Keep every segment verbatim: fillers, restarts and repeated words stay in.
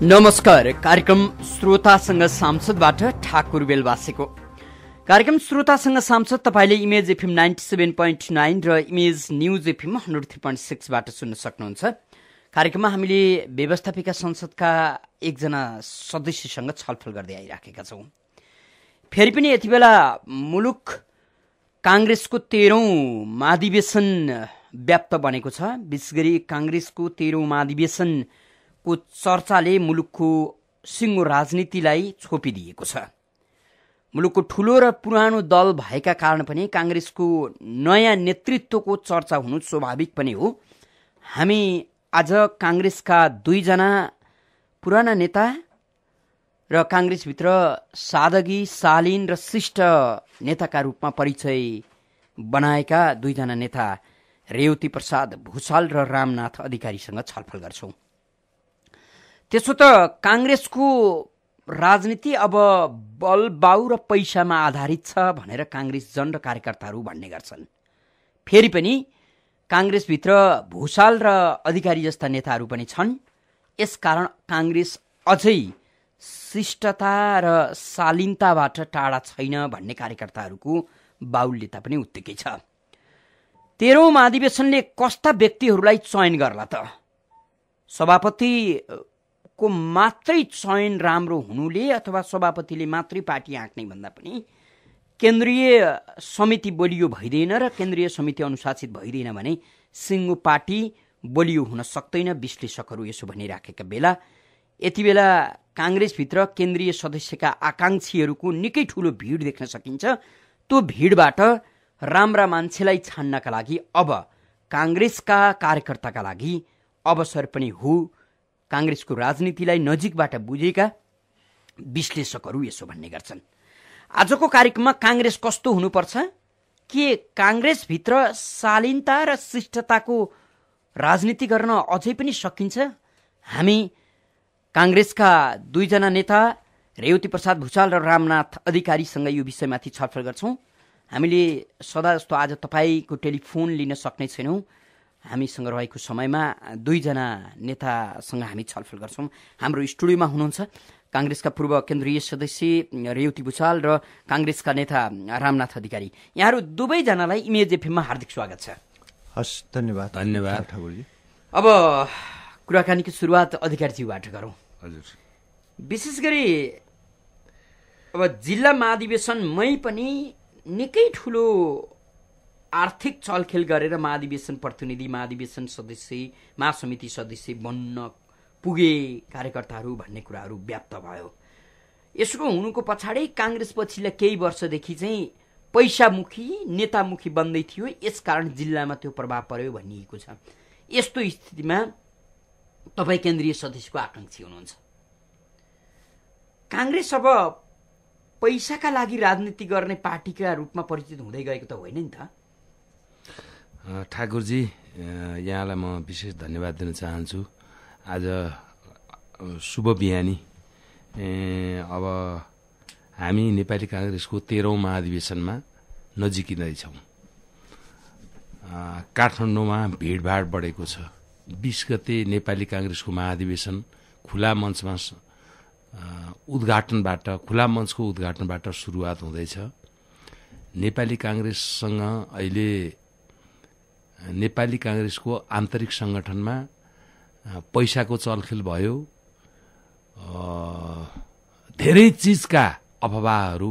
नमस्कार। कार्यक्रम श्रोतासँग सांसदबाट ठाकुर बेलवासेको। कार्यक्रम श्रोतासँग सांसद तपाईले Image FM ninety seven point nine र Image News FM hundred three point सिक्सबाट सुन्न सक्नुहुन्छ। कार्यक्रममा हामीले व्यवस्थापिका संसदका एकजना सदस्यसँग छलफल गर्दै आइराखेका छौँ। फेरि पनि यति बेला मुलुक काङ्ग्रेसको तेह्रौं महाधिवेशन व्याप्त बनेको छ। विशेष गरी काङ्ग्रेसको तेह्रौं महाधिवेशन को चर्चाले मुलुकको सिङ्गो राजनीतिलाई छोपिदिएको छ। मुलुकको ठूलो र पुरानो दल भएका कारण पनि काङ्ग्रेसको नयाँ नेतृत्वको चर्चा हुनु स्वाभाविक पनि हो। हामी आज काङ्ग्रेसका दुईजना पुराना नेता र काङ्ग्रेसभित्र सादगी, शालीन र शिष्ट नेताका रूपमा परिचय बनाएका दुईजना नेता रेवती प्रसाद भुसाल र रामनाथ अधिकारीसँग छलफल गर्छौं। त्यसो त काङ्ग्रेसको राजनीति अब बल बाउ र पैसामा आधारित छ भनेर काङ्ग्रेस जन र कार्यकर्ताहरू भन्ने गर्छन्। फेरि पनि काङ्ग्रेसभित्र भुसाल र अधिकारी जस्ता नेताहरू पनि छन्। यसकारण काङ्ग्रेस अझै शिष्टता र शालीनताबाट टाढा छैन भन्ने कार्यकर्ताहरूको बाहुल्यता पनि उत्तिकै छ। तेह्रौं महाधिवेशनले कस्ता व्यक्तिहरूलाई चयन गर्ला त? सभापति को मात्रै चयन राम्रो हुनुले अथवा सभापतिले मात्रै पार्टी आँक्ने भन्दा पनि केन्द्रीय समिति बलियो भइदिएन र केन्द्रीय समिति अनुशासित भइदिएन भने सिङ्गो पार्टी बलियो हुन सक्दैन। विश्लेषकहरू यसो भनिराखेका बेला यति बेला काङ्ग्रेसभित्र केन्द्रीय सदस्यका आकाङ्क्षीहरूको निकै ठूलो भिड देख्न सकिन्छ। त्यो भिडबाट राम्रा मान्छेलाई छान्नका लागि अब काङ्ग्रेसका कार्यकर्ताका लागि अवसर पनि हो। काङ्ग्रेसको राजनीतिलाई नजिकबाट बुझेका विश्लेषकहरू यसो भन्ने गर्छन्। आजको कार्यक्रममा काङ्ग्रेस कस्तो हुनुपर्छ, के काङ्ग्रेसभित्र शालीनता र शिष्टताको राजनीति गर्न अझै पनि सकिन्छ? हामी काङ्ग्रेसका दुईजना नेता रेवती प्रसाद भुसाल र रामनाथ अधिकारीसँग यो विषयमाथि छलफल गर्छौं। हामीले सदा जस्तो आज तपाईँको टेलिफोन लिन सक्ने छैनौँ। हामीसँग रहेको समयमा दुईजना नेतासँग हामी छलफल गर्छौँ। हाम्रो स्टुडियोमा हुनुहुन्छ काङ्ग्रेसका पूर्व केन्द्रीय सदस्य रेवती भुसाल र काङ्ग्रेसका नेता रामनाथ अधिकारी। यहाँहरू दुवैजनालाई इमेज एफएममा हार्दिक स्वागत छ। हस्, धन्यवाद। धन्यवाद ठाकुरजी। अब कुराकानीको सुरुवात अधिकारीज्यूबाट गरौँ। हजुर, विशेष गरी अब जिल्ला महाधिवेशनमै पनि निकै ठुलो आर्थिक चलखेल गरेर महाधिवेशन प्रतिनिधि, महाधिवेशन सदस्य, महासमिति सदस्य बन्न पुगे कार्यकर्ताहरू भन्ने कुराहरू व्याप्त भयो। यसको हुनुको पछाडि काङ्ग्रेस पछिल्ला केही वर्षदेखि चाहिँ पैसामुखी, नेतामुखी बन्दै थियो। यसकारण जिल्लामा त्यो प्रभाव पर्यो भनिएको छ। यस्तो स्थितिमा तपाईँ केन्द्रीय सदस्यको आकाङ्क्षी हुनुहुन्छ। काङ्ग्रेस अब पैसाका लागि राजनीति गर्ने पार्टीका रूपमा परिचित हुँदै गएको त होइन नि त? ठाकुरजी, यहाँलाई म विशेष धन्यवाद दिन चाहन्छु। आज शुभ बिहानी। अब हामी नेपाली काङ्ग्रेसको तेह्रौं महाधिवेशनमा नजिकिँदैछौँ। काठमाडौँमा भिडभाड बढेको छ। बीस गते नेपाली काङ्ग्रेसको महाधिवेशन खुला मञ्चमा उद्घाटनबाट खुला मञ्चको उद्घाटनबाट सुरुवात हुँदैछ। नेपाली काङ्ग्रेससँग अहिले नेपाली काङ्ग्रेसको आन्तरिक संगठनमा पैसाको चलखेल भयो। धेरै चिजका अफवाहहरू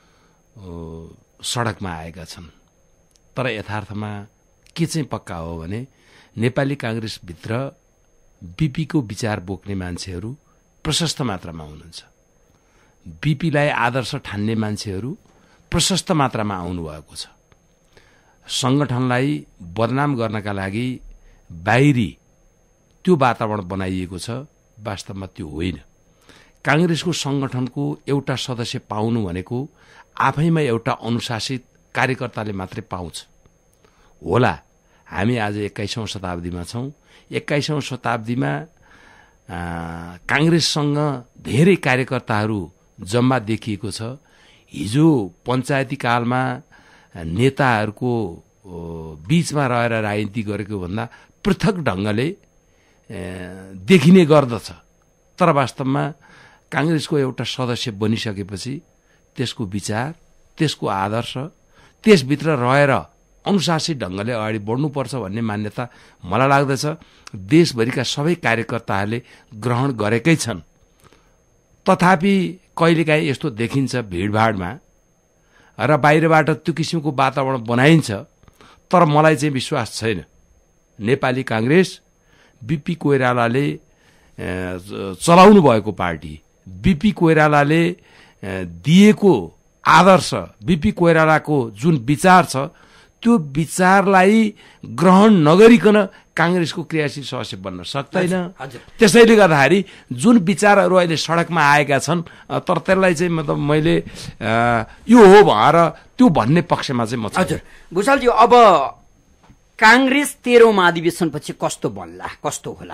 सडकमा आएका छन्। तर यथार्थमा के चाहिँ पक्का हो भने नेपाली काङ्ग्रेसभित्र बीपीको विचार बोक्ने मान्छेहरू प्रशस्त मात्रामा हुनुहुन्छ। बीपीलाई आदर्श ठान्ने मान्छेहरू प्रशस्त मात्रामा आउनुभएको छ। संगठनलाई बदनाम गर्नका लागि बाहिरी त्यो वातावरण बनाइएको छ। वास्तवमा त्यो होइन। काङ्ग्रेसको संगठनको एउटा सदस्य पाउनु भनेको आफैमा एउटा अनुशासित कार्यकर्ताले मात्रै पाउँछ होला। हामी आज एक्काइसौं शताब्दीमा छौँ। एक्काइसौं शताब्दीमा काङ्ग्रेससँग धेरै कार्यकर्ताहरू जम्मा देखिएको छ। हिजो पञ्चायती कालमा नेताहरूको बीचमा रहेर राजनीति गरेको भन्दा पृथक ढङ्गले देखिने गर्दछ। तर वास्तवमा काङ्ग्रेसको एउटा सदस्य बनिसकेपछि त्यसको विचार, त्यसको आदर्श, त्यसभित्र रहेर अनुशासित ढङ्गले अगाडि बढ्नुपर्छ भन्ने मान्यता मलाई लाग्दछ देशभरिका सबै कार्यकर्ताहरूले ग्रहण गरेकै छन्। तथापि कहिलेकाहीँ यस्तो देखिन्छ भिडभाडमा र बाहिरबाट त्यो किसिमको वातावरण बनाइन्छ, तर मलाई चाहिँ विश्वास छैन नेपाली काङ्ग्रेस बीपी कोइरालाले चलाउनु भएको पार्टी, बीपी कोइरालाले दिएको आदर्श, बीपी कोइरालाको जुन विचार छ त्यो विचारलाई ग्रहण नगरिकन काङ्ग्रेसको क्रियाशील सदस्य बन्न सक्दैन। त्यसैले गर्दाखेरि जुन विचारहरू अहिले सडकमा आएका छन् तर त्यसलाई चाहिँ मतलब मैले यो हो भनेर त्यो भन्ने पक्षमा चाहिँ म छु। हजुर भुषालजी, अब काङ्ग्रेस तेह्रौं महाधिवेशनपछि कस्तो बन्ला, कस्तो होला?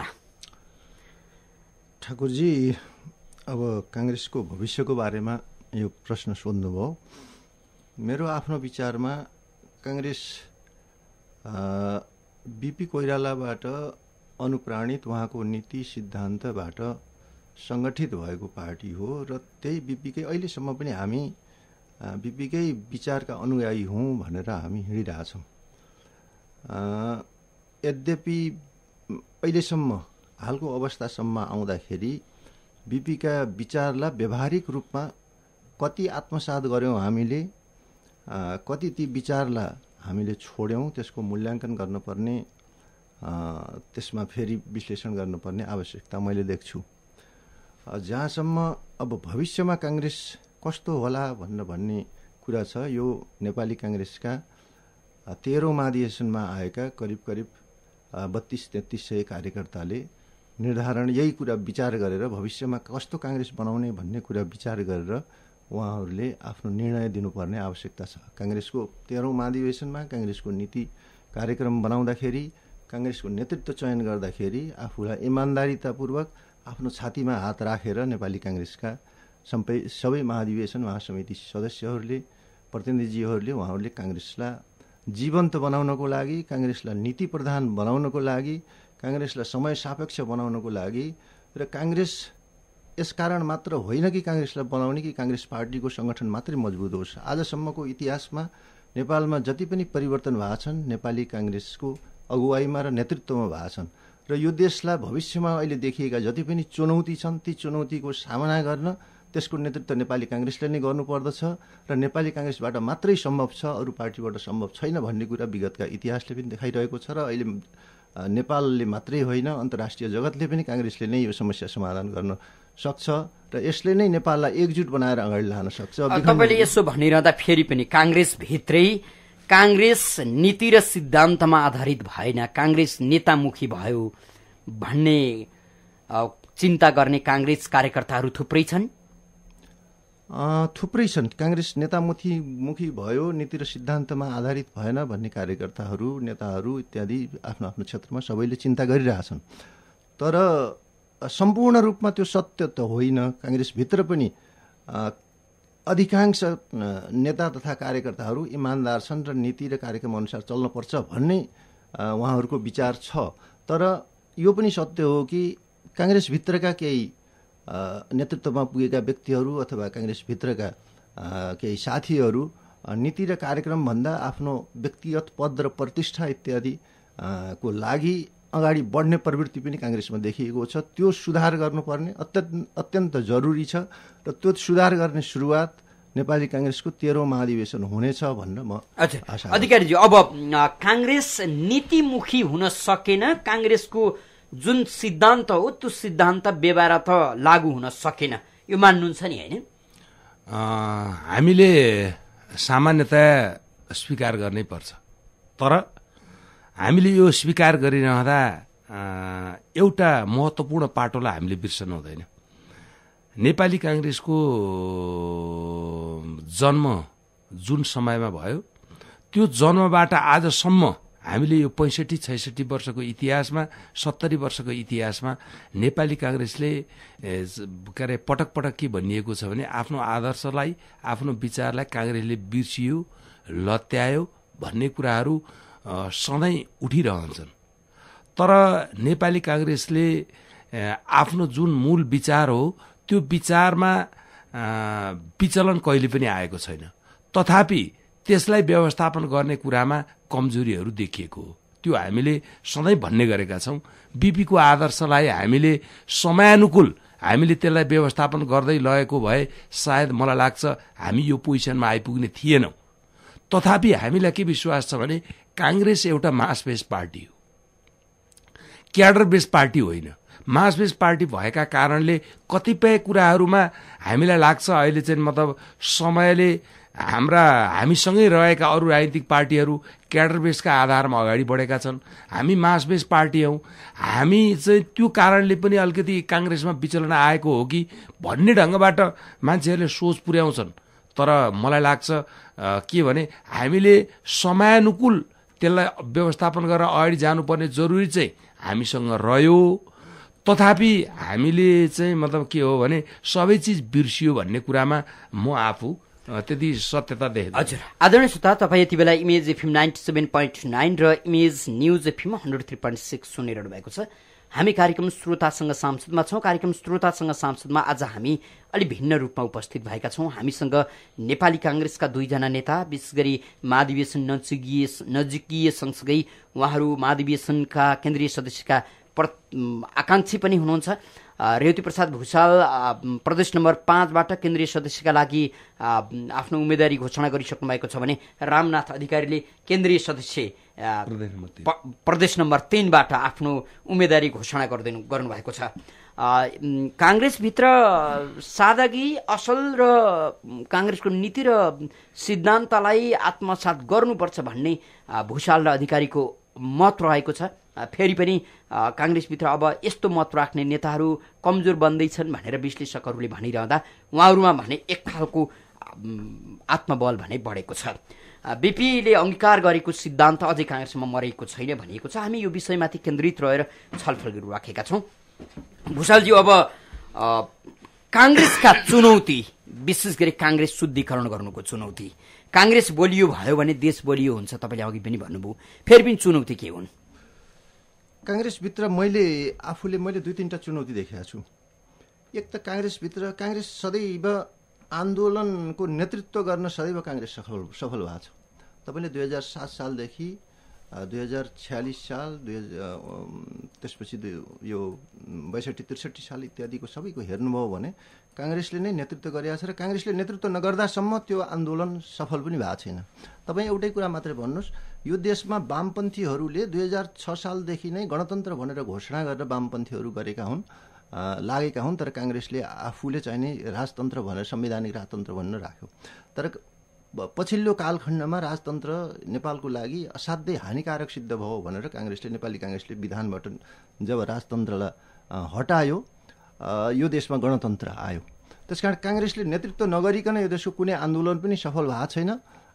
ठाकुरजी, अब काङ्ग्रेसको भविष्यको बारेमा यो प्रश्न सोध्नुभयो। मेरो आफ्नो विचारमा काङ्ग्रेस बीपी कोइरालाबाट अनुप्राणित उहाँको नीति सिद्धान्तबाट सङ्गठित भएको पार्टी हो र त्यही बीपीकै अहिलेसम्म पनि हामी बीपीकै विचारका अनुयायी हौँ भनेर हामी हिँडिरहेछौँ। यद्यपि अहिलेसम्म हालको अवस्थासम्म आउँदाखेरि बीपीका विचारलाई व्यावहारिक रूपमा कति आत्मसात गऱ्यौँ हामीले, कति ती विचारलाई हामीले छोड्यौँ, त्यसको मूल्याङ्कन गर्नुपर्ने, त्यसमा फेरि विश्लेषण गर्नुपर्ने आवश्यकता मैले देख्छु। जहाँसम्म अब भविष्यमा काङ्ग्रेस कस्तो होला भनेर भन्ने कुरा छ, यो नेपाली काङ्ग्रेसका तेह्रौं महाधिवेशनमा आएका करिब करिब बत्तीस तेत्तीस सय कार्यकर्ताले निर्धारण यही कुरा विचार गरेर भविष्यमा कस्तो काङ्ग्रेस बनाउने भन्ने कुरा विचार गरेर उहाँहरूले आफ्नो निर्णय दिनुपर्ने आवश्यकता छ। काङ्ग्रेसको तेह्रौं महाधिवेशनमा काङ्ग्रेसको नीति कार्यक्रम बनाउँदाखेरि, काङ्ग्रेसको नेतृत्व चयन गर्दाखेरि आफूलाई इमान्दारितापूर्वक आफ्नो छातीमा हात राखेर नेपाली काङ्ग्रेसका सबै सबै महाधिवेशन महासमिति सदस्यहरूले, प्रतिनिधिहरूले उहाँहरूले काङ्ग्रेसलाई जीवन्त बनाउनको लागि, काङ्ग्रेसलाई नीति प्रधान बनाउनको लागि, काङ्ग्रेसलाई समय सापेक्ष बनाउनको लागि र काङ्ग्रेस यसकारण मात्र होइन कि काङ्ग्रेसलाई बनाउने कि काङ्ग्रेस पार्टीको सङ्गठन मात्रै मजबुत होस्। आजसम्मको इतिहासमा नेपालमा जति पनि परिवर्तन भएको छन् नेपाली काङ्ग्रेसको अगुवाईमा र नेतृत्वमा भएको छन् र यो देशलाई भविष्यमा अहिले देखिएका जति पनि चुनौती छन् ती चुनौतीको सामना गर्न त्यसको नेतृत्व नेपाली काङ्ग्रेसले नै गर्नुपर्दछ र नेपाली काङ्ग्रेसबाट मात्रै सम्भव छ, अरू पार्टीबाट सम्भव छैन भन्ने कुरा विगतका इतिहासले पनि देखाइरहेको छ र अहिले नेपालले मात्रै होइन अन्तर्राष्ट्रिय जगतले पनि काङ्ग्रेसले नै यो समस्या समाधान गर्न सक्छ र यसले नै नेपाललाई एकजुट बनाएर अगाडि लान सक्छ। तपाईँले यसो भनिरहँदा फेरि पनि काङ्ग्रेस भित्रै काङ्ग्रेस नीति र सिद्धान्तमा आधारित भएन, काङ्ग्रेस नेतामुखी भयो भन्ने चिन्ता गर्ने काङ्ग्रेस कार्यकर्ताहरू थुप्रै छन्। थुप्रै छन्। काङ्ग्रेस नेतामुखी मुखी भयो, नीति र सिद्धान्तमा आधारित भएन भन्ने कार्यकर्ताहरू, नेताहरू इत्यादि आफ्नो आफ्नो क्षेत्रमा सबैले चिन्ता गरिरहेछन्। तर सम्पूर्ण रूपमा त्यो सत्य त होइन। काङ्ग्रेसभित्र पनि अधिकांश नेता तथा कार्यकर्ताहरू इमान्दार छन् र नीति र कार्यक्रम अनुसार चल्नुपर्छ भन्ने उहाँहरूको विचार छ। तर यो पनि सत्य हो कि काङ्ग्रेसभित्रका केही नेतृत्वमा पुगेका व्यक्तिहरू अथवा काङ्ग्रेसभित्रका केही साथीहरू नीति र कार्यक्रमभन्दा आफ्नो व्यक्तिगत पद र प्रतिष्ठा इत्यादि को लागि अगाडि बढ्ने प्रवृत्ति पनि काङ्ग्रेसमा देखिएको छ। त्यो सुधार गर्नुपर्ने अत्यन्त अत्यन्त जरुरी छ र त्यो सुधार गर्ने सुरुवात नेपाली काङ्ग्रेसको तेह्रौं महाधिवेशन हुनेछ भनेर म आशा। अधिकारीजी, अब काङ्ग्रेस नीतिमुखी हुन सकेन, काङ्ग्रेसको जुन सिद्धान्त हो त्यो सिद्धान्त व्यवहारत लागू हुन सकेन, यो मान्नुहुन्छ नि होइन? हामीले सामान्यतया स्वीकार गर्नै पर्छ। तर हामीले यो स्वीकार गरिरहँदा एउटा महत्त्वपूर्ण पाटोलाई हामीले बिर्सनु हुँदैन। नेपाली काङ्ग्रेसको जन्म जुन समयमा भयो त्यो जन्मबाट आजसम्म हामीले यो पैँसठी छैसठी वर्षको इतिहासमा, सत्तरी वर्षको इतिहासमा नेपाली काङ्ग्रेसले के अरे पटक पटक के भनिएको छ भने आफ्नो आदर्शलाई, आफ्नो विचारलाई काङ्ग्रेसले बिर्सियो, लत्यायो भन्ने कुराहरू सधैँ उठिरहन्छन्। तर नेपाली काङ्ग्रेसले आफ्नो जुन मूल विचार हो त्यो विचारमा विचलन कहिले पनि आएको छैन। तथापि त्यसलाई व्यवस्थापन गर्ने कुरामा कमजोरीहरू देखिएको हो। त्यो हामीले सधैँ भन्ने गरेका छौँ। बीपीको आदर्शलाई हामीले समयानुकूल हामीले त्यसलाई व्यवस्थापन गर्दै लगेको भए सायद मलाई लाग्छ हामी यो पोजिसनमा आइपुग्ने थिएनौँ। तथापि हामीलाई के विश्वास छ भने कांग्रेस एउटा मास बेस पार्टी हो, क्याडर बेस पार्टी होइन। मास बेस पार्टी भएका कारणले कतिपय कुराहरूमा हामीलाई लाग्छ अहिले चाहिँ मतलब समयले हाम्रा हामीसँगै रहेका अरू राजनीतिक पार्टीहरू क्याडर बेसका आधारमा अगाडि बढेका छन्। हामी मास बेस पार्टी हौँ। हामी चाहिँ त्यो कारणले पनि अलिकति कांग्रेसमा विचलन आएको हो कि भन्ने ढङ्गबाट मान्छेहरूले सोच पुर्याउँछन्। तर मलाई लाग्छ के भने हामीले समयानुकूल त्यसलाई व्यवस्थापन गरेर अगाडि जानुपर्ने जरुरी चाहिँ हामीसँग रह्यो। तथापि हामीले चाहिँ मतलब के हो भने सबै चिज बिर्सियो भन्ने कुरामा म आफू त्यति सत्यता देख्छु। हजुर आदरणीय श्रोता, तपाईँ यति बेला Image FM ninety seven point nine र Image News FM hundred three point six सुनिरहनु भएको छ। हामी कार्यक्रम श्रोतासँग सांसदमा छौँ। कार्यक्रम श्रोतासँग सांसदमा आज हामी अलि भिन्न रूपमा उपस्थित भएका छौँ। हामीसँग नेपाली कांग्रेसका दुईजना नेता, विशेष गरी महाधिवेशन नजिकिए नजिकिए सँगसँगै उहाँहरू महाधिवेशनका केन्द्रीय सदस्यका आकांक्षी पनि हुनुहुन्छ। रेवती प्रसाद भुषाल प्रदेश नम्बर पाँचबाट केन्द्रीय सदस्यका लागि आफ्नो उम्मेदवारी घोषणा गरिसक्नु भएको छ भने रामनाथ अधिकारीले केन्द्रीय सदस्य प्रदेश नम्बर तीनबाट आफ्नो उम्मेदवारी घोषणा गरिदिनु गर्नुभएको छ। कांग्रेसभित्र सादगी, असल र कांग्रेसको नीति र सिद्धान्तलाई आत्मसात गर्नुपर्छ भन्ने भुषाल र अधिकारीको मत रहेको छ। फेरि पनि कांग्रेसभित्र अब यस्तो मत राख्ने नेताहरू कमजोर बन्दैछन् भनेर विश्लेषकहरूले भनिरहँदा उहाँहरूमा भने एक खालको आत्मबल भने बढेको छ। बीपीले अंगीकार गरेको सिद्धान्त अझै कांग्रेसमा मरेको छैन भनिएको छ। हामी यो विषयमाथि केन्द्रित रहेर छलफल गरिराखेका छौँ। भुषालजी, अब कांग्रेसका चुनौती, विशेष गरी कांग्रेस शुद्धिकरण गर्नुको चुनौती, कांग्रेस बलियो भयो भने देश बलियो हुन्छ, तपाईँले अघि पनि भन्नुभयो। फेरि पनि चुनौती के हुन्? कांग्रेसभित्र मैले आफूले मैले दुई तीनटा चुनौती देखेका छु। एक त कांग्रेसभित्र कांग्रेस सदैव आन्दोलनको नेतृत्व गर्न सदैव कांग्रेस सफल सफल भएको छ। तपाईँले दुई हजार सात सालदेखि दुई हजार छ्यालिस साल दुई हजार त्यसपछि यो बैसठी त्रिसठी साल इत्यादिको सबैको हेर्नुभयो भने कांग्रेसले नै नेतृत्व गरेको छ र कांग्रेसले नेतृत्व नगर्दासम्म त्यो आन्दोलन सफल पनि भएको छैन। तपाईँ एउटै कुरा मात्रै भन्नुहोस्, यो देशमा वामपन्थीहरूले दुई हजार छ सालदेखि नै गणतन्त्र भनेर घोषणा गरेर वामपन्थीहरू गरेका हुन्, लागेका हुन्। तर कांग्रेसले आफूले चाहिँ नै राजतन्त्र भनेर संवैधानिक राजतन्त्र भनेर राख्यो। तर पछिल्लो कालखण्डमा राजतन्त्र नेपालको लागि असाध्यै हानिकारक सिद्ध भयो भनेर कांग्रेसले नेपाली कांग्रेसले विधानबाट जब राजतन्त्रलाई हटायो यो देशमा गणतन्त्र आयो। त्यसकारण कांग्रेसले नेतृत्व नगरिकन यो देशको कुनै आन्दोलन पनि सफल भएको छैन।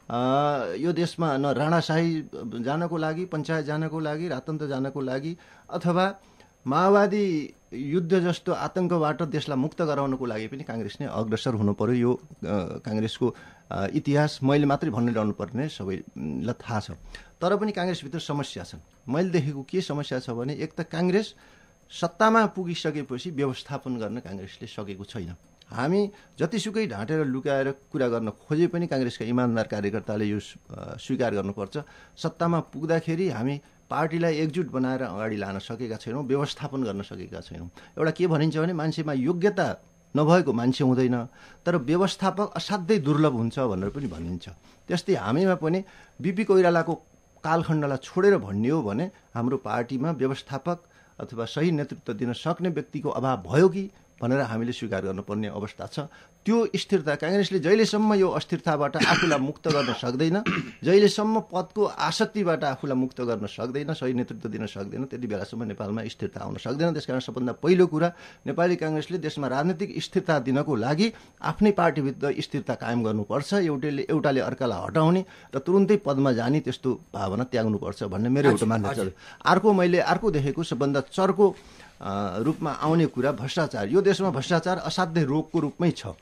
यो देशमा न राणाशाही जानको लागि, पञ्चायत जानको लागि, राजतन्त्र जानको लागि अथवा माओवादी युद्ध जस्तो आतंकबाट देशलाई मुक्त गराउनको लागि पनि कांग्रेस नै अग्रसर हुनु पर्यो। यो कांग्रेसको इतिहास मैले मात्रै भनिरहनु पर्ने सबैलाई थाहा छ। तर पनि कांग्रेसभित्र समस्या छन्। मैले देखेको के समस्या छ भने एक त कांग्रेस सत्तामा पुगिसकेपछि व्यवस्थापन गर्न कांग्रेसले सकेको छैन। हामी जतिसुकै ढाँटेर लुकाएर कुरा गर्न खोजे पनि कांग्रेसका इमानदार कार्यकर्ताले यो स्वीकार गर्नुपर्छ, सत्तामा पुग्दाखेरि हामी पार्टीलाई एकजुट बनाएर अगाडि लान सकेका छैनौँ, व्यवस्थापन गर्न सकेका छैनौँ। एउटा के भनिन्छ भने मान्छेमा योग्यता नभएको मान्छे हुँदैन, तर व्यवस्थापक असाध्यै दुर्लभ हुन्छ भनेर पनि भनिन्छ। त्यस्तै हामीमा पनि बीपी कोइरालाको कालखण्डलाई छोडेर भन्ने हो भने हाम्रो पार्टीमा व्यवस्थापक अथवा सही नेतृत्व दिन सक्ने व्यक्तिको अभाव भयो कि भनेर हामीले स्वीकार गर्नुपर्ने अवस्था छ। त्यो स्थिरता कांग्रेसले जहिलेसम्म यो अस्थिरताबाट आफूलाई मुक्त गर्न सक्दैन, जहिलेसम्म पदको आसक्तिबाट आफूलाई मुक्त गर्न सक्दैन, सही नेतृत्व दिन सक्दैन, त्यति बेलासम्म नेपालमा स्थिरता आउन सक्दैन। त्यसकारण सबभन्दा पहिलो कुरा नेपाली कांग्रेसले देशमा राजनीतिक स्थिरता दिनको लागि आफ्नै पार्टीभित्र स्थिरता कायम गर्नुपर्छ। एउटाले एउटाले अर्कालाई हटाउने र तुरुन्तै पदमा जाने त्यस्तो भावना त्याग्नुपर्छ भन्ने मेरो एउटा मान्यता छ। अर्को मैले अर्को देखेको सबभन्दा चर्को रूपमा आउने कुरा भ्रष्टाचार। यो देशमा भ्रष्टाचार असाध्यै रोगको रूपमै छ।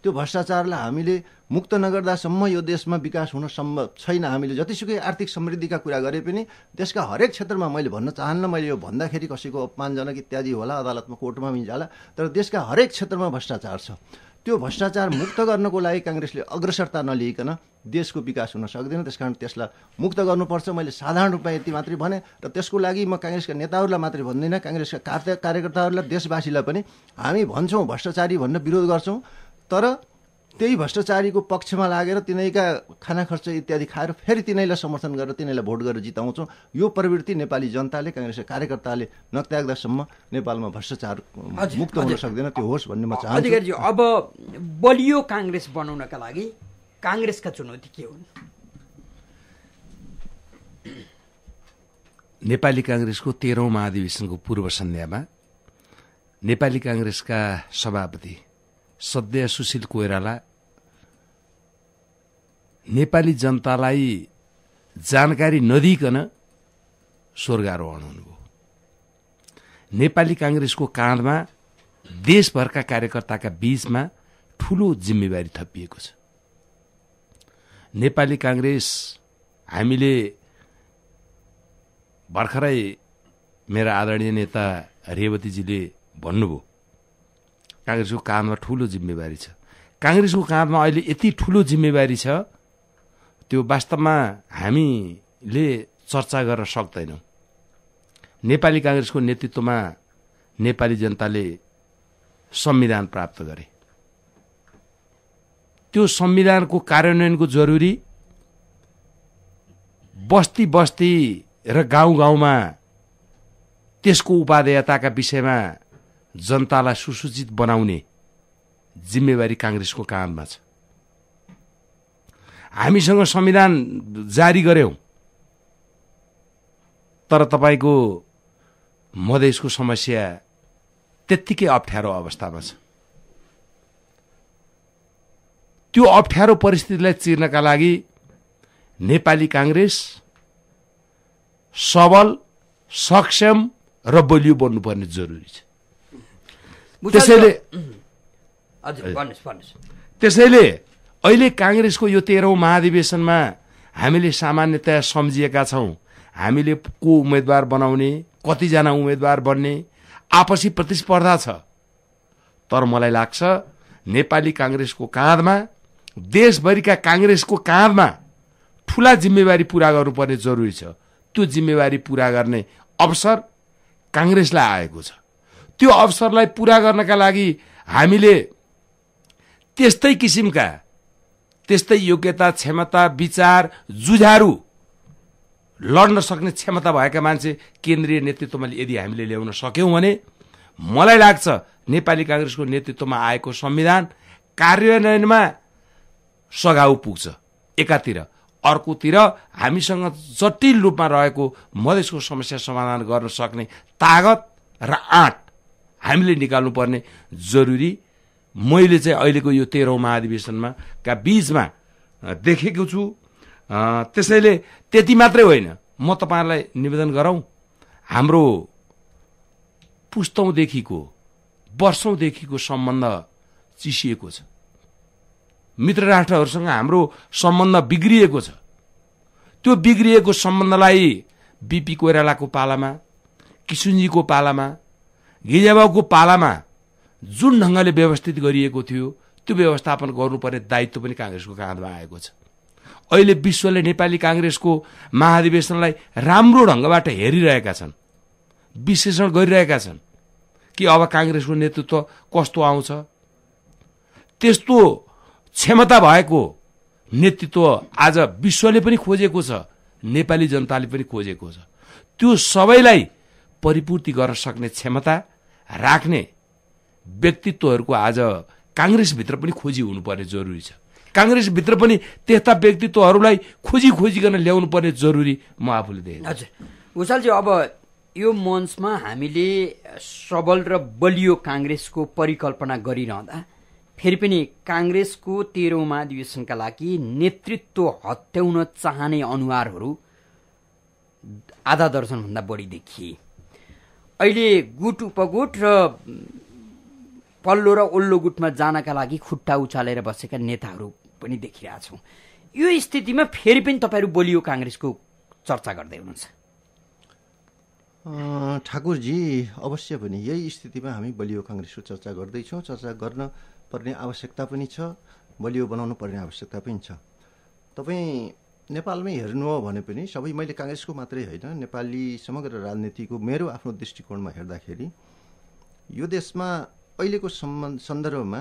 त्यो भ्रष्टाचारलाई हामीले मुक्त नगर्दासम्म यो देशमा विकास हुन सम्भव छैन। हामीले जतिसुकै आर्थिक समृद्धिका कुरा गरे पनि देशका हरेक क्षेत्रमा, मैले भन्न चाहन्न मैले यो भन्दाखेरि कसैको अपमानजनक इत्यादि होला, अदालतमा कोर्टमा पनि जाला, तर देशका हरेक क्षेत्रमा भ्रष्टाचार छ। त्यो भ्रष्टाचार मुक्त गर्नको लागि काङ्ग्रेसले अग्रसरता नलिइकन देशको विकास हुन सक्दैन। त्यसकारण त्यसलाई मुक्त गर्नुपर्छ। मैले साधारण रूपमा यति मात्रै भने र त्यसको लागि म काङ्ग्रेसका नेताहरूलाई मात्रै भन्दिनँ, काङ्ग्रेसका कार्य कार्यकर्ताहरूलाई, देशवासीलाई पनि हामी भन्छौँ भ्रष्टाचारी भन्न विरोध गर्छौँ, तर त्यही भ्रष्टाचारीको पक्षमा लागेर तिनैका खाना खर्च इत्यादि खाएर फेरि तिनैलाई समर्थन गरेर तिनैलाई भोट गरेर जिताउँछौँ। यो प्रवृत्ति नेपाली जनताले, काङ्ग्रेसका कार्यकर्ताले नत्याग्दासम्म नेपालमा भ्रष्टाचार मुक्त हुन सक्दैन। त्यो होस् भन्ने म चाहन्छु। अधिकारीजी, अब बलियो काङ्ग्रेस बनाउनका लागि काङ्ग्रेसका चुनौती के हुन्? नेपाली काङ्ग्रेसको तेह्रौं महाधिवेशनको पूर्व सन्ध्यामा नेपाली काङ्ग्रेसका सभापति सद्य सुशील कोइराला नेपाली जनतालाई जानकारी नदिइकन स्वर्गारोहण हुनुभयो। नेपाली काङ्ग्रेसको काँधमा देशभरका कार्यकर्ताका बीचमा ठूलो जिम्मेवारी थपिएको छ। नेपाली काङ्ग्रेस हामीले भर्खरै मेरा आदरणीय नेता रेवतीजीले भन्नुभयो, काङ्ग्रेसको काँधमा ठूलो जिम्मेवारी छ। काङ्ग्रेसको काँधमा अहिले यति ठूलो जिम्मेवारी छ, त्यो वास्तवमा हामीले चर्चा गर्न सक्दैनौँ। नेपाली काङ्ग्रेसको नेतृत्वमा नेपाली जनताले संविधान प्राप्त गरे। त्यो संविधानको कार्यान्वयनको जरुरी बस्ती बस्ती र गाउँ गाउँमा त्यसको उपादेयताका विषयमा जनतालाई सुसूचित बनाउने जिम्मेवारी काङ्ग्रेसको काँधमा छ। हामीसँग संविधान जारी गर्यौं, तर तपाईँको मधेसको समस्या त्यत्तिकै अप्ठ्यारो अवस्थामा छ। त्यो अप्ठ्यारो परिस्थितिलाई चिर्नका लागि नेपाली काङ्ग्रेस सबल, सक्षम र बलियो बन्नुपर्ने जरुरी छ। त्यसैले त्यसैले अहिले काङ्ग्रेसको यो तेह्रौं महाधिवेशनमा हामीले सामान्यतया सम्झिएका छौं, हामीले को उम्मेद्वार बनाउने, कतिजना उम्मेद्वार बन्ने आपसी प्रतिस्पर्धा छ। तर मलाई लाग्छ नेपाली काङ्ग्रेसको काँधमा, देशभरिका काङ्ग्रेसको काँधमा ठूला जिम्मेवारी पूरा गर्नुपर्ने जरुरी छ। त्यो जिम्मेवारी पूरा गर्ने अवसर काङ्ग्रेसलाई आएको छ। त्यो अवसरलाई पूरा गर्नका लागि हामीले त्यस्तै किसिमका, त्यस्तै योग्यता, क्षमता, विचार, जुझारु लड्न सक्ने क्षमता भएका मान्छे केन्द्रीय नेतृत्वमा यदि हामीले ल्याउन सक्यौं भने मलाई लाग्छ नेपाली काङ्ग्रेसको नेतृत्वमा आएको संविधान कार्यान्वयनमा सघाउ पुग्छ एकातिर, अर्कोतिर हामीसँग जटिल रूपमा रहेको मधेसको समस्या समाधान गर्न सक्ने तागत र आँट हामीले निकाल्नुपर्ने जरुरी मैले चाहिँ अहिलेको यो तेह्रौं महाधिवेशनमा का बीचमा देखेको छु। त्यसैले त्यति मात्रै होइन, म तपाईहरुलाई निवेदन गरौं, हाम्रो पुस्तौंदेखिको, वर्षौंदेखिको सम्बन्ध चिसिएको छ। मित्र राष्ट्रहरूसँग हाम्रो सम्बन्ध बिग्रिएको छ। त्यो बिग्रिएको सम्बन्धलाई बीपी कोइरालाको पालामा, किशुनजीको पालामा, गिजाबाबुको पालामा जुन ढंगले व्यवस्थित गरिएको थियो त्यो व्यवस्थापन गर्नुपर्ने दायित्व पनि काङ्ग्रेसको काँधमा आएको छ। अहिले विश्वले नेपाली काङ्ग्रेसको महाधिवेशनलाई राम्रो ढंगबाट हेरिरहेका छन्, विश्लेषण गरिरहेका छन् कि अब काङ्ग्रेसको नेतृत्व कस्तो आउँछ। त्यस्तो क्षमता भएको नेतृत्व आज विश्वले पनि खोजेको छ, नेपाली जनताले पनि खोजेको छ। त्यो सबैलाई परिपूर्ति गर्न सक्ने क्षमता राख्ने व्यक्तित्वहरूको आज काङ्ग्रेसभित्र पनि खोजी हुनुपर्ने जरुरी छ। काङ्ग्रेसभित्र पनि त्यस्ता व्यक्तित्वहरूलाई खोजी खोजिकन ल्याउनु पर्ने जरुरी म आफूले देखेँ। हजुर भुषालजी, अब यो मञ्चमा हामीले सबल र बलियो काङ्ग्रेसको परिकल्पना गरिरहँदा फेरि पनि काङ्ग्रेसको तेह्रौं महाधिवेशनका लागि नेतृत्व हत्याउन चाहने अनुहारहरू आधा दर्जनभन्दा बढी देखिए। अहिले गुट उपगुट र पल्लो र ओल्लो गुटमा जानका लागि खुट्टा उचालेर बसेका नेताहरू पनि देखिरहेछौँ। यो स्थितिमा फेरि पनि तपाईँहरू बलियो काङ्ग्रेसको चर्चा गर्दै हुनुहुन्छ। ठाकुरजी, अवश्य पनि यही स्थितिमा हामी बलियो काङ्ग्रेसको चर्चा गर्दैछौँ। चर्चा गर्न पर्ने आवश्यकता पनि छ, बलियो बनाउनु पर्ने आवश्यकता पनि छ। तपाईँ नेपालमै हेर्नु हो भने पनि सबै, मैले काङ्ग्रेसको मात्रै होइन, नेपाली समग्र राजनीतिको मेरो आफ्नो दृष्टिकोणमा हेर्दाखेरि यो देशमा अहिलेको सम्बन्ध सन्दर्भमा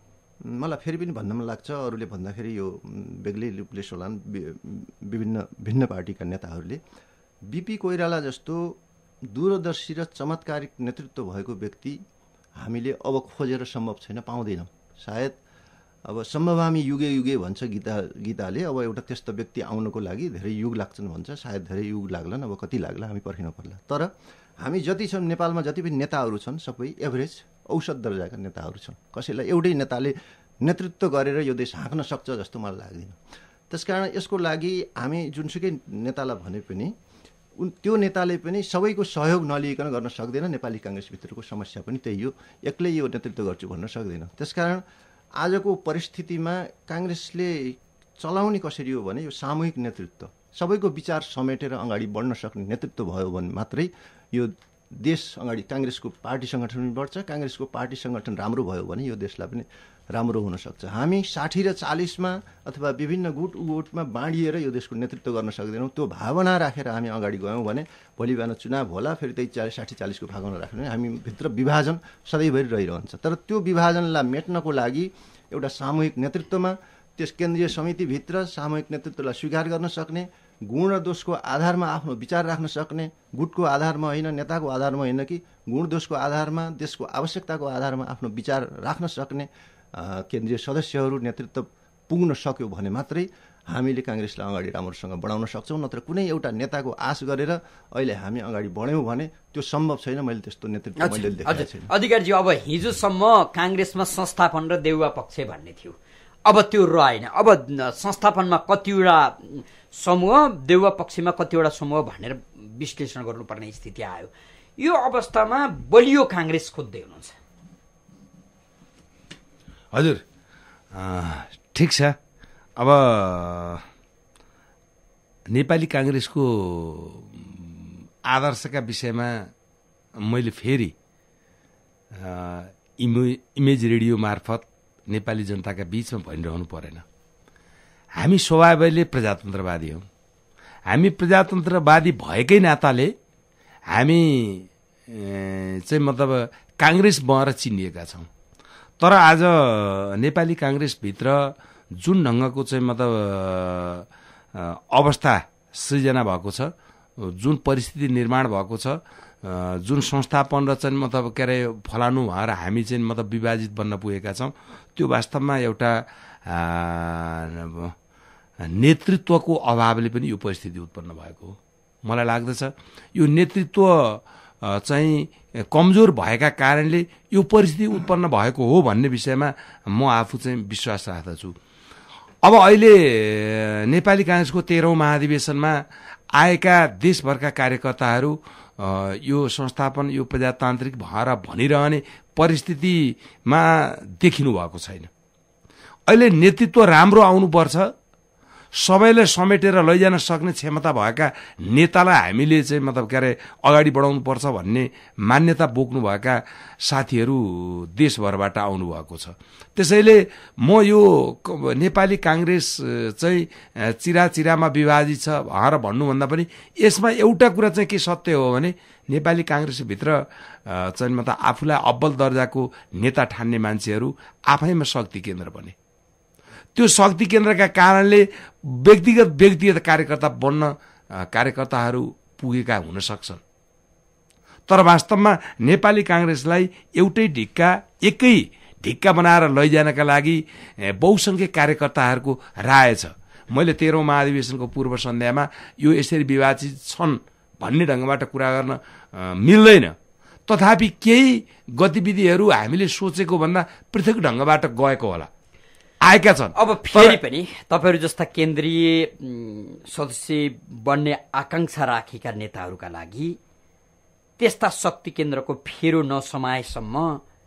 मलाई फेरि पनि भन्न मन लाग्छ, अरूले भन्दाखेरि यो बेग्लै रूपले सोलान् विभिन्न भिन्न पार्टीका नेताहरूले बिपी कोइराला जस्तो दूरदर्शी र चमत्कारिक नेतृत्व भएको व्यक्ति हामीले अब खोजेर सम्भव छैन, पाउँदैनौँ। सायद अब सम्भवामी युगे युगे भन्छ गीता गीताले, अब एउटा त्यस्तो व्यक्ति आउनको लागि धेरै युग लाग्छन् भन्छ। सायद धेरै युग लाग्लान्, अब कति लाग्ला हामी पर्खिन पर्ला। तर हामी जति छौँ नेपालमा, जति पनि नेताहरू छन् सबै एभरेज औसत दर्जाका नेताहरू छन्। कसैलाई एउटै नेताले नेतृत्व गरेर यो देश हाँक्न सक्छ जस्तो मलाई लाग्दैन। त्यसकारण यसको लागि हामी जुनसुकै नेतालाई भने पनि उन त्यो नेताले पनि सबैको सहयोग नलिइकन गर्न सक्दैन। नेपाली काङ्ग्रेसभित्रको समस्या पनि त्यही हो, एक्लै यो नेतृत्व गर्छु भन्न सक्दैन। त्यसकारण आजको परिस्थितिमा काङ्ग्रेसले चलाउने कसरी हो भने यो सामूहिक नेतृत्व, सबैको विचार समेटेर अगाडि बढ्न सक्ने नेतृत्व भयो भने मात्रै यो देश अगाडि काङ्ग्रेसको पार्टी सङ्गठन पनि बढ्छ। काङ्ग्रेसको पार्टी सङ्गठन राम्रो भयो भने यो देशलाई पनि राम्रो हुनसक्छ। हामी साठी र चालिसमा अथवा विभिन्न गुट गुटमा बाँडिएर यो देशको नेतृत्व गर्न सक्दैनौँ। त्यो भावना राखेर हामी अगाडि गयौँ भने भोलि बिहान चुनाव होला, फेरि त्यही चालिस साठी चालिसको भावना राख्यो भने हामी भित्र विभाजन सधैँभरि रहिरहन्छ। तर त्यो विभाजनलाई मेट्नको लागि एउटा सामूहिक नेतृत्वमा, त्यस केन्द्रीय समितिभित्र सामूहिक नेतृत्वलाई स्वीकार गर्न सक्ने, गुण र दोषको आधारमा आफ्नो विचार राख्न सक्ने, गुटको आधारमा होइन, नेताको आधारमा होइन कि गुण दोषको आधारमा, देशको आवश्यकताको आधारमा आफ्नो विचार राख्न सक्ने केन्द्रीय सदस्यहरू नेतृत्व पुग्न सक्यो भने मात्रै हामीले काङ्ग्रेसलाई अगाडि राम्रोसँग बढाउन सक्छौँ। नत्र कुनै एउटा नेताको आश गरेर अहिले हामी अगाडि बढ्यौँ भने त्यो सम्भव छैन। मैले त्यस्तो नेतृत्व मैले देखेको छैन। अधिकारजी, अब हिजोसम्म काङ्ग्रेसमा संस्थापन र देउवा पक्ष भन्ने थियो, अब त्यो रहेन। अब संस्थापनमा कतिवटा समूह, देउवा पक्षमा कतिवटा समूह भनेर विश्लेषण गर्नुपर्ने स्थिति आयो। यो अवस्थामा बलियो काङ्ग्रेस खोज्दै हुनुहुन्छ। हजुर, ठिक छ। अब नेपाली काङ्ग्रेसको आदर्शका विषयमा मैले फेरि इमेज रेडियो मार्फत नेपाली जनताका बीचमा भनिरहनु परेन। हामी स्वभावले प्रजातन्त्रवादी हौँ। हामी प्रजातन्त्रवादी भएकै नाताले हामी चाहिँ मतलब काङ्ग्रेस भएर चिनिएका छौँ। तर आज नेपाली काङ्ग्रेसभित्र जुन ढङ्गको चाहिँ मतलब अवस्था सृजना भएको छ, जुन परिस्थिति निर्माण भएको छ, जुन संस्थापन र चाहिँ मतलब के अरे फलानु भएर हामी चाहिँ मतलब विभाजित बन्न पुगेका छौँ, त्यो वास्तवमा एउटा नेतृत्वको अभावले पनि यो परिस्थिति उत्पन्न भएको हो। मलाई लाग्दछ यो नेतृत्व चाहिँ कमजोर भएका कारणले यो परिस्थिति उत्पन्न भएको हो भन्ने विषयमा म आफू चाहिँ विश्वास राख्दछु। अब अहिले नेपाली काङ्ग्रेसको तेह्रौँ महाधिवेशनमा आएका देशभरका कार्यकर्ताहरू यो संस्थापन, यो प्रजातान्त्रिक भएर भनिरहने परिस्थितिमा देखिनु भएको छैन। अहिले नेतृत्व राम्रो आउनुपर्छ, सबैलाई समेटेर लैजान सक्ने क्षमता भएका नेतालाई हामीले चाहिँ मतलब के अरे अगाडि बढाउनुपर्छ भन्ने मान्यता बोक्नुभएका साथीहरू देशभरबाट आउनुभएको छ। त्यसैले म यो नेपाली काङ्ग्रेस चाहिँ चिरा चिरामा विभाजित छ भनेर भन्नुभन्दा पनि यसमा एउटा कुरा चाहिँ के सत्य हो भने नेपाली काङ्ग्रेसभित्र चाहिँ मतलब आफूलाई अब्बल दर्जाको नेता ठान्ने मान्छेहरू आफैमा शक्ति केन्द्र बने। त्यो शक्ति केन्द्रका कारणले व्यक्तिगत व्यक्तिगत कार्यकर्ता बन्न कार्यकर्ताहरू पुगेका हुन सक्छन्। तर वास्तवमा नेपाली काङ्ग्रेसलाई एउटै ढिक्का, एकै ढिक्का बनाएर लैजानका लागि बहुसङ्ख्यक कार्यकर्ताहरूको राय छ। मैले तेह्रौँ महाधिवेशनको पूर्व सन्ध्यामा यो यसरी विभाजित छन् भन्ने ढङ्गबाट कुरा गर्न मिल्दैन। तथापि केही गतिविधिहरू हामीले सोचेको भन्दा पृथक ढङ्गबाट गएको होला, आएका छन्। अब फेरि पनि तपाईँहरू जस्ता केन्द्रीय सदस्य बन्ने आकांक्षा राखेका नेताहरूका लागि त्यस्ता शक्ति केन्द्रको फेरो नसमाएसम्म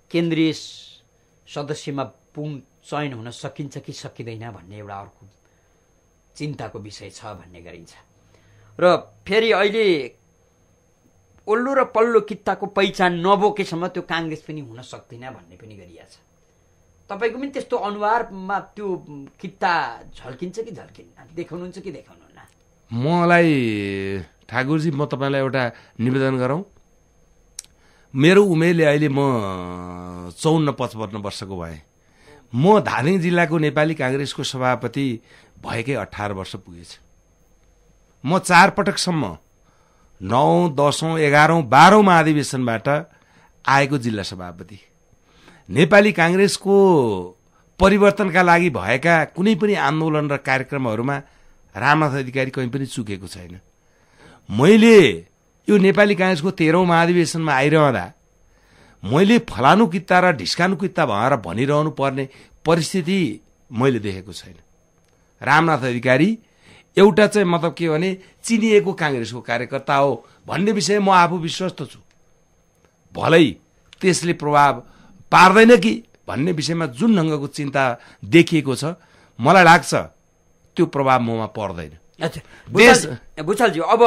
केन्द्रीय सदस्यमा पुन चयन हुन सकिन्छ कि सकिँदैन भन्ने एउटा अर्को चिन्ताको विषय छ भन्ने गरिन्छ। र फेरि अहिले ओल्लो र पल्लो कित्ताको पहिचान नबोकेसम्म त्यो काङ्ग्रेस पनि हुन सक्दैन भन्ने पनि गरिएको छ। तपाईँको पनि त्यस्तो अनुहारमा त्यो कित्ता झल्किन्छ कि झल्किन्न, देखाउनुहुन्छ कि देखाउनुहुन्न? मलाई ठाकुरजी म तपाईँलाई एउटा निवेदन गरौँ। मेरो उमेरले अहिले म चौन्न पचपन्न वर्षको भएँ। म धादिङ जिल्लाको नेपाली काङ्ग्रेसको सभापति भएकै अठार वर्ष पुगेछ। म चार पटकसम्म नौ दसौँ एघारौँ बाह्रौँ महाधिवेशनबाट आएको जिल्ला सभापति। नेपाली काङ्ग्रेसको परिवर्तनका लागि भएका कुनै पनि आन्दोलन र कार्यक्रमहरूमा रामनाथ अधिकारी कहीँ पनि चुकेको छैन। मैले यो नेपाली काङ्ग्रेसको तेह्रौँ महाधिवेशनमा आइरहँदा मैले फलानु कित्ता र ढिस्कानु कित्ता भनेर भनिरहनु पर्ने परिस्थिति मैले देखेको छैन। रामनाथ अधिकारी एउटा चाहिँ मतलब के भने चिनिएको काङ्ग्रेसको कार्यकर्ता हो भन्ने विषय म आफू विश्वस्त छु। भलै त्यसले प्रभाव पार्दैन कि भन्ने विषयमा जुन ढङ्गको चिन्ता देखिएको छ मलाई लाग्छ त्यो प्रभाव ममा पर्दैन। भुषालज्यू, अब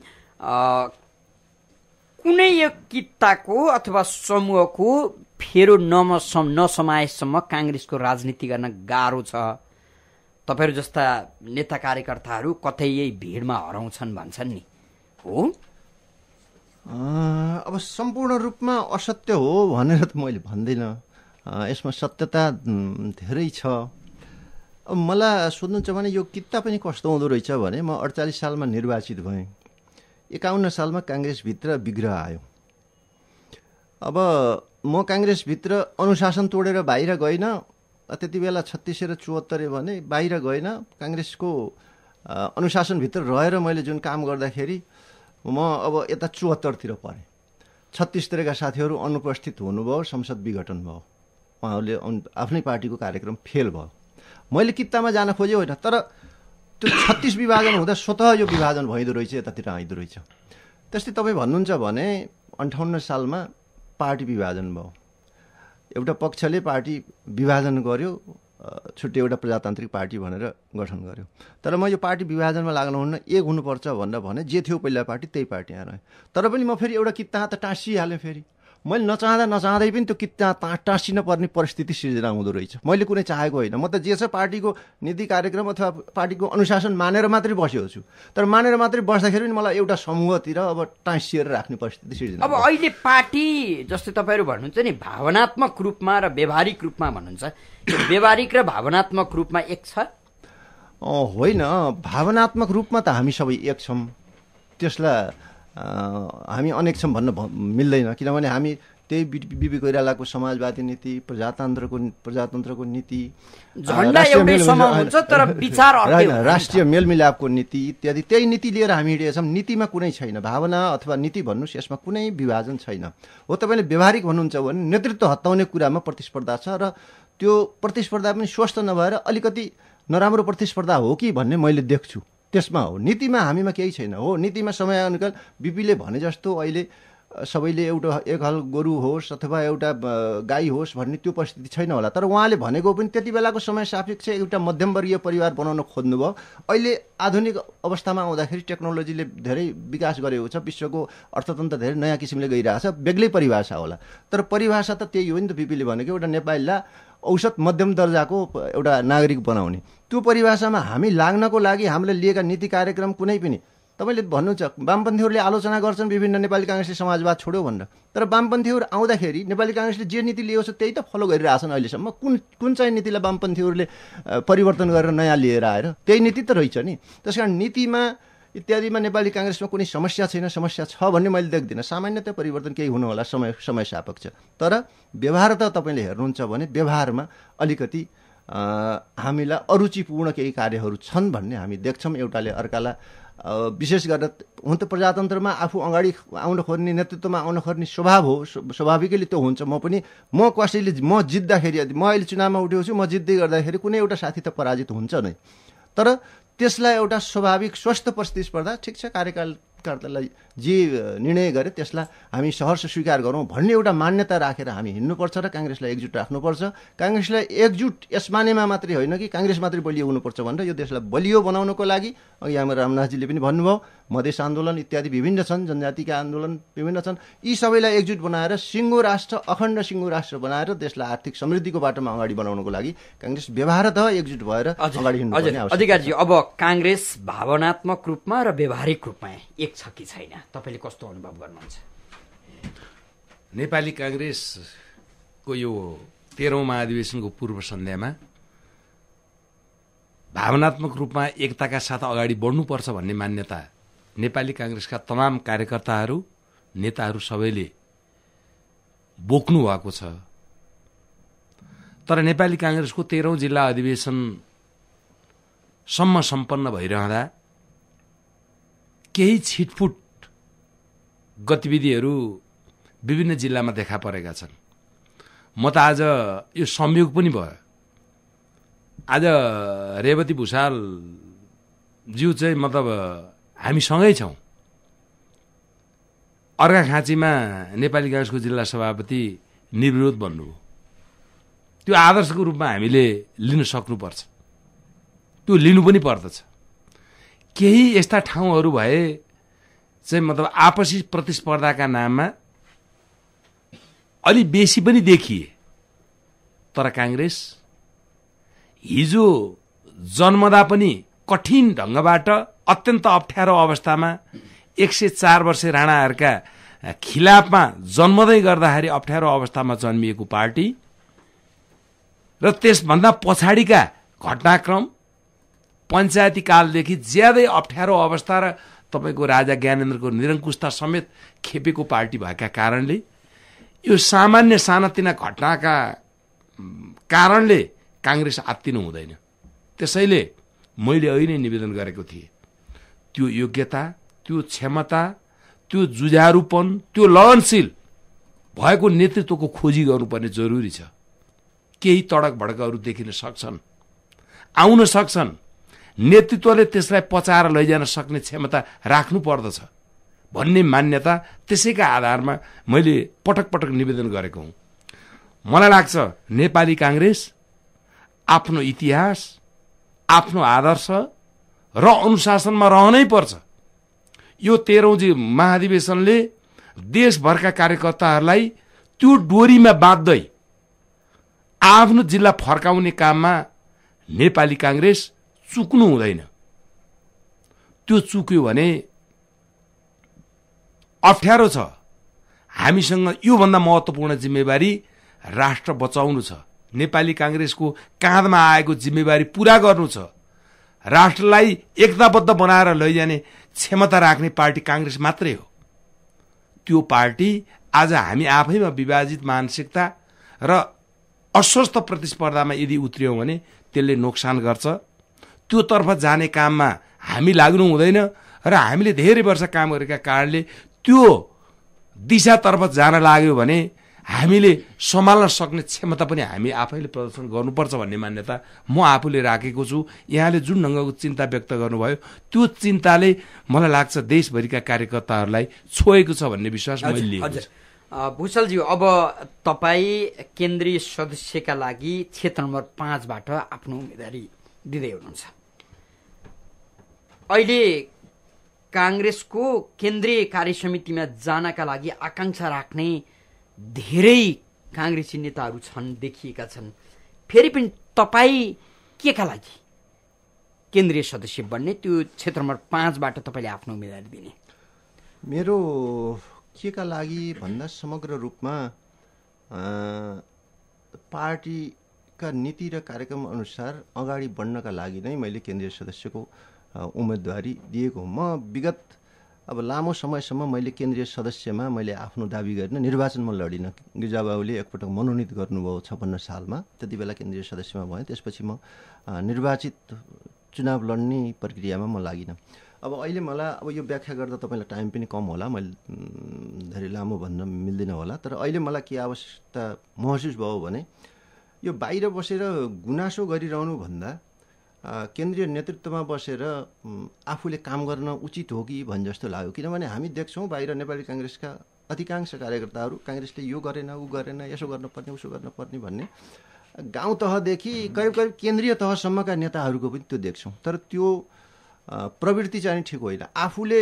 कुनै एक कित्ताको अथवा समूहको फेरो नसमाएसम्म काङ्ग्रेसको राजनीति गर्न गाह्रो छ। तपाईँहरू जस्ता नेता कार्यकर्ताहरू कतै यही भिडमा हराउँछन् भन्छन् नि, हो? अब सम्पूर्ण रूपमा असत्य हो भनेर त मैले भन्दिनँ। यसमा सत्यता धेरै छ। अब मलाई सोध्नुहुन्छ भने यो कित्ता पनि कस्तो हुँदो रहेछ भने म अडचालिस सालमा निर्वाचित भएँ। एकाउन्न सालमा काङ्ग्रेसभित्र विग्रह आयो। अब म काङ्ग्रेसभित्र अनुशासन तोडेर बाहिर गइन। त्यति बेला छत्तिसै र चौहत्तरे भने बाहिर गइन। काङ्ग्रेसको अनुशासनभित्र रहेर मैले जुन काम गर्दाखेरि म अब यता चौहत्तरतिर परेँ। छत्तिसतिरका साथीहरू अनुपस्थित हुनुभयो, संसद विघटन भयो, उहाँहरूले आफ्नै पार्टीको कार्यक्रम फेल भयो। मैले कित्तामा जान खोजेँ होइन, तर त्यो छत्तिस विभाजन हुँदा स्वतः यो विभाजन भइदो रहेछ, यतातिर आइदो रहेछ। त्यस्तै तपाईँ भन्नुहुन्छ भने अन्ठाउन्न सालमा पार्टी विभाजन भयो। एउटा पक्षले पार्टी विभाजन गर्यो, छुट्टै एउटा प्रजातान्त्रिक पार्टी भनेर गठन गर्यो। तर म यो पार्टी विभाजनमा लाग्नुहुन्न, एक हुनुपर्छ भनेर भने जे थियो पहिला पार्टी त्यही पार्टी यहाँ रहेँ। तर पनि म फेरि एउटा कित्ता त टाँसिहालेँ। फेरि मैले नचाहँदा नचाहँदै पनि त्यो कित्ता ता टाँसिन पर्ने परिस्थिति सिर्जना हुँदो रहेछ। मैले कुनै चाहेको होइन। म त जे छ पार्टीको नीति कार्यक्रम अथवा पार्टीको अनुशासन मानेर मात्रै बसेको छु। तर मानेर मात्रै बस्दाखेरि पनि मलाई एउटा समूहतिर अब टाँसिएर राख्ने परिस्थिति सिर्जना। अब अहिले पार्टी जस्तै तपाईँहरू भन्नुहुन्छ नि भावनात्मक रूपमा र व्यावहारिक रूपमा भन्नुहुन्छ, व्यावहारिक र भावनात्मक रूपमा एक छ? होइन, भावनात्मक रूपमा त हामी सबै एक छौँ। त्यसलाई हामी अनेक छौँ भन्न मिल्दैन। किनभने हामी त्यही बिपी कोइरालाको समाजवादी नीति, प्रजातन्त्रको प्रजातन्त्रको नीति, राष्ट्रिय मेलमिलापको नीति इत्यादि त्यही नीति लिएर हामी हिँडेका छौँ। नीतिमा कुनै छैन, भावना अथवा नीति भन्नुहोस्, यसमा कुनै विभाजन छैन। हो, तपाईँले व्यावहारिक भन्नुहुन्छ भने नेतृत्व हत्याउने कुरामा प्रतिस्पर्धा छ र त्यो प्रतिस्पर्धा पनि स्वस्थ नभएर अलिकति नराम्रो प्रतिस्पर्धा हो कि भन्ने मैले देख्छु। त्यसमा हो, नीतिमा हामीमा केही छैन। हो, नीतिमा समयानुकूल बिपीले भने जस्तो अहिले सबैले एउटा एक हल गोरु होस् अथवा एउटा गाई होस् भन्ने त्यो परिस्थिति छैन होला। तर उहाँले भनेको पनि त्यति बेलाको समय सापेक्ष एउटा मध्यमवर्गीय परिवार बनाउन खोज्नुभयो। अहिले आधुनिक अवस्थामा आउँदाखेरि टेक्नोलोजीले धेरै विकास गरेको छ, विश्वको अर्थतन्त्र धेरै नयाँ किसिमले गइरहेछ, बेग्लै परिभाषा होला। तर परिभाषा त त्यही हो नि त, बिपीले भनेको एउटा नेपालीलाई औसत मध्यम दर्जाको एउटा नागरिक बनाउने। त्यो परिभाषामा हामी लाग्नको लागि हामीले लिएका नीति कार्यक्रम कुनै पनि, तपाईँले भन्नुहुन्छ वामपन्थीहरूले आलोचना गर्छन् विभिन्न नेपाली काङ्ग्रेसले समाजवाद छोड्यो भनेर। तर वामपन्थीहरू आउँदाखेरि नेपाली काङ्ग्रेसले जे नीति लिएको छ त्यही त फलो गरिरहेछन् अहिलेसम्म। कुन कुन चाहिँ नीतिलाई वामपन्थीहरूले परिवर्तन गरेर नयाँ लिएर आएर त्यही नीति त रहेछ नि। त्यस कारण नीतिमा इत्यादिमा नेपाली काङ्ग्रेसमा कुनै समस्या छैन, समस्या छ भन्ने मैले देख्दिनँ। सामान्यतया परिवर्तन केही हुनु होला, समय समय सापेक्ष। तर व्यवहार त तपाईँले हेर्नुहुन्छ भने व्यवहारमा अलिकति हामीलाई अरुचिपूर्ण केही कार्यहरू छन् भन्ने हामी देख्छौँ। एउटाले अर्कालाई विशेष गरेर हुन त प्रजातन्त्रमा आफू अगाडि आउन खोज्ने, नेतृत्वमा आउन खोज्ने स्वभाव हो, स्वाभाविकैले त्यो हुन्छ। म पनि म कसैले म जित्दाखेरि, म अहिले चुनावमा उठेको छु, म जित्दै गर्दाखेरि कुनै एउटा साथी त पराजित हुन्छ नै। तर त्यसलाई एउटा स्वाभाविक स्वस्थ प्रतिस्पर्धा, ठिक छ कार्यकाल कार्यकर्तालाई जे निर्णय गरे त्यसलाई हामी सहर्ष स्वीकार गरौँ भन्ने एउटा मान्यता राखेर हामी हिँड्नुपर्छ र काङ्ग्रेसलाई एकजुट राख्नुपर्छ। काङ्ग्रेसलाई एकजुट यस मानेमा मात्रै होइन कि काङ्ग्रेस मात्रै बलियो हुनुपर्छ भनेर यो देशलाई बलियो बनाउनको लागि अघि हाम्रो रामनाथजीले पनि भन्नुभयो मधेस आन्दोलन इत्यादि विभिन्न छन्, जनजातिका आन्दोलन विभिन्न छन्, यी सबैलाई एकजुट बनाएर सिङ्गो राष्ट्र अखण्ड सिङ्गो राष्ट्र बनाएर देशलाई आर्थिक समृद्धिको बाटोमा अगाडि बढाउनको लागि काङ्ग्रेस व्यवहारतः एकजुट भएर अगाडि हिँड्नुपर्ने आवश्यकता छ। अधिकारजी, अब काङ्ग्रेस भावनात्मक रूपमा र व्यावहारिक रूपमा एक छ कि छैन, तपाईँले कस्तो अनुभव गर्नुहुन्छ? नेपाली काङ्ग्रेसको यो तेह्रौँ महाधिवेशनको पूर्व सन्ध्यामा भावनात्मक रूपमा एकताका साथ अगाडि बढ्नुपर्छ भन्ने मान्यता नेपाली काङ्ग्रेसका तमाम कार्यकर्ताहरू नेताहरू सबैले बोक्नु भएको छ। तर नेपाली काङ्ग्रेसको तेह्रौँ जिल्ला अधिवेशनसम्म सम्पन्न भइरहँदा केही छिटफुट गतिविधिहरू विभिन्न जिल्लामा देखा परेका छन्। म त आज यो संयोग पनि भयो, आज रेवती भुषाल ज्यू चाहिँ मतलब हामी सँगै छौँ। अर्घाखाँचीमा नेपाली काङ्ग्रेसको जिल्ला सभापति निर्विरोध बन्नुभयो। त्यो आदर्शको रूपमा हामीले लिन सक्नुपर्छ, त्यो लिनु पनि पर्दछ। केही यस्ता ठाउँहरू भए चाहिँ मतलब आपसी प्रतिस्पर्धाका नाममा अलि बेसी पनि देखिए, तर काङ्ग्रेस हिजो जन्मदा पनि कठिन ढङ्गबाट अत्यन्त अप्ठ्यारो अवस्थामा एक सय चार वर्ष राणाहरूका खिलाफमा जन्मदै गर्दाखेरि अप्ठ्यारो अवस्थामा जन्मिएको पार्टी र त्यसभन्दा पछाडिका घटनाक्रम पञ्चायती कालदेखि ज्यादै अप्ठ्यारो अवस्था र तपाईँको राजा ज्ञानेन्द्रको निरङ्कुशता समेत खेपेको पार्टी भएका कारणले यो सामान्य सानातिना घटनाका कारणले काङ्ग्रेस आत्तिनु हुँदैन। त्यसैले मैले अहिले निवेदन गरेको थिएँ, त्यो योग्यता, त्यो क्षमता, त्यो जुझारूपन, त्यो लगनशील भएको नेतृत्वको खोजी गर्नुपर्ने जरुरी छ। केही तडक भडकहरू देखिन सक्छन्, आउन सक्छन्, नेतृत्वले त्यसलाई पचाएर लैजान सक्ने क्षमता राख्नु पर्दछ भन्ने मान्यता, त्यसैका आधारमा मैले पटक पटक निवेदन गरेको हुँ। मलाई लाग्छ नेपाली काङ्ग्रेस आफ्नो इतिहास, आफ्नो आदर्श र अनुशासनमा रहनै पर्छ। यो तेह्रौँ महाधिवेशनले देशभरका कार्यकर्ताहरूलाई त्यो डोरीमा बाँध्दै आफ्नो जिल्ला फर्काउने काममा नेपाली काङ्ग्रेस चुक्नु हुँदैन। त्यो चुक्यो भने अप्ठ्यारो छ। हामीसँग योभन्दा महत्त्वपूर्ण जिम्मेवारी राष्ट्र बचाउनु छ। नेपाली काङ्ग्रेसको काँधमा आएको जिम्मेवारी पूरा गर्नु छ। राष्ट्रलाई एकताबद्ध बनाएर लैजाने क्षमता राख्ने पार्टी काङ्ग्रेस मात्रै हो। त्यो पार्टी आज हामी आफैमा विभाजित मानसिकता र अस्वस्थ प्रतिस्पर्धामा यदि उत्रियौँ भने त्यसले नोक्सान गर्छ। त्यो तर्फ जाने काममा हामी लाग्नु हुँदैन र हामीले धेरै वर्ष काम गरेका कारणले त्यो दिशातर्फ जान लाग्यो भने हामीले सम्हाल्न सक्ने क्षमता पनि हामी आफैले प्रदर्शन गर्नुपर्छ भन्ने मान्यता म आफूले राखेको छु। यहाँले जुन ढङ्गको चिन्ता व्यक्त गर्नुभयो त्यो चिन्ताले मलाई लाग्छ देशभरिका कार्यकर्ताहरूलाई छोएको छ भन्ने विश्वास मैले लिएको छु। भुषालजी, अब तपाईँ केन्द्रीय सदस्यका लागि क्षेत्र नम्बर पाँचबाट आफ्नो उम्मेदवारी दिँदै हुनुहुन्छ। अहिले काङ्ग्रेसको केन्द्रीय कार्यसमितिमा जानका लागि आकाङ्क्षा राख्ने धेरै काङ्ग्रेसी नेताहरू छन्, देखिएका छन्। फेरि पनि तपाईँ के का लागि केन्द्रीय सदस्य बन्ने, त्यो क्षेत्र नम्बर पाँचबाट तपाईँले आफ्नो उम्मेदवारी दिने? मेरो के का लागि भन्दा समग्र रूपमा पार्टीका नीति र कार्यक्रम अनुसार अगाडि बढ्नका लागि नै मैले केन्द्रीय सदस्यको उम्मेदवारी दिएको। म विगत अब लामो समयसम्म मैले केन्द्रीय सदस्यमा मैले आफ्नो दाबी गरेन, निर्वाचनमा लडिनँ। गिरिजाबाबुले एकपटक मनोनित गर्नुभयो छप्पन्न सालमा, त्यति बेला केन्द्रीय सदस्यमा भएँ। त्यसपछि म निर्वाचित चुनाव लड्ने प्रक्रियामा म लागिनँ। अब अहिले मलाई अब यो व्याख्या गर्दा तपाईँलाई टाइम पनि कम होला, मैले धेरै लामो भन्न मिल्दैन होला, तर अहिले मलाई के आवश्यकता महसुस भयो भने यो बाहिर बसेर गुनासो गरिरहनु भन्दा केन्द्रीय नेतृत्वमा बसेर आफूले काम गर्न उचित हो कि भन् जस्तो लाग्यो। किनभने हामी देख्छौँ बाहिर नेपाली काङ्ग्रेसका अधिकांश कार्यकर्ताहरू काङ्ग्रेसले यो गरेन ऊ गरेन यसो गर्नुपर्ने उसो गर्नुपर्ने भन्ने गाउँ तहदेखि करिब करिब केन्द्रीय तहसम्मका नेताहरूको पनि त्यो देख्छौँ। तर त्यो प्रवृत्ति चाहिँ ठिक होइन। आफूले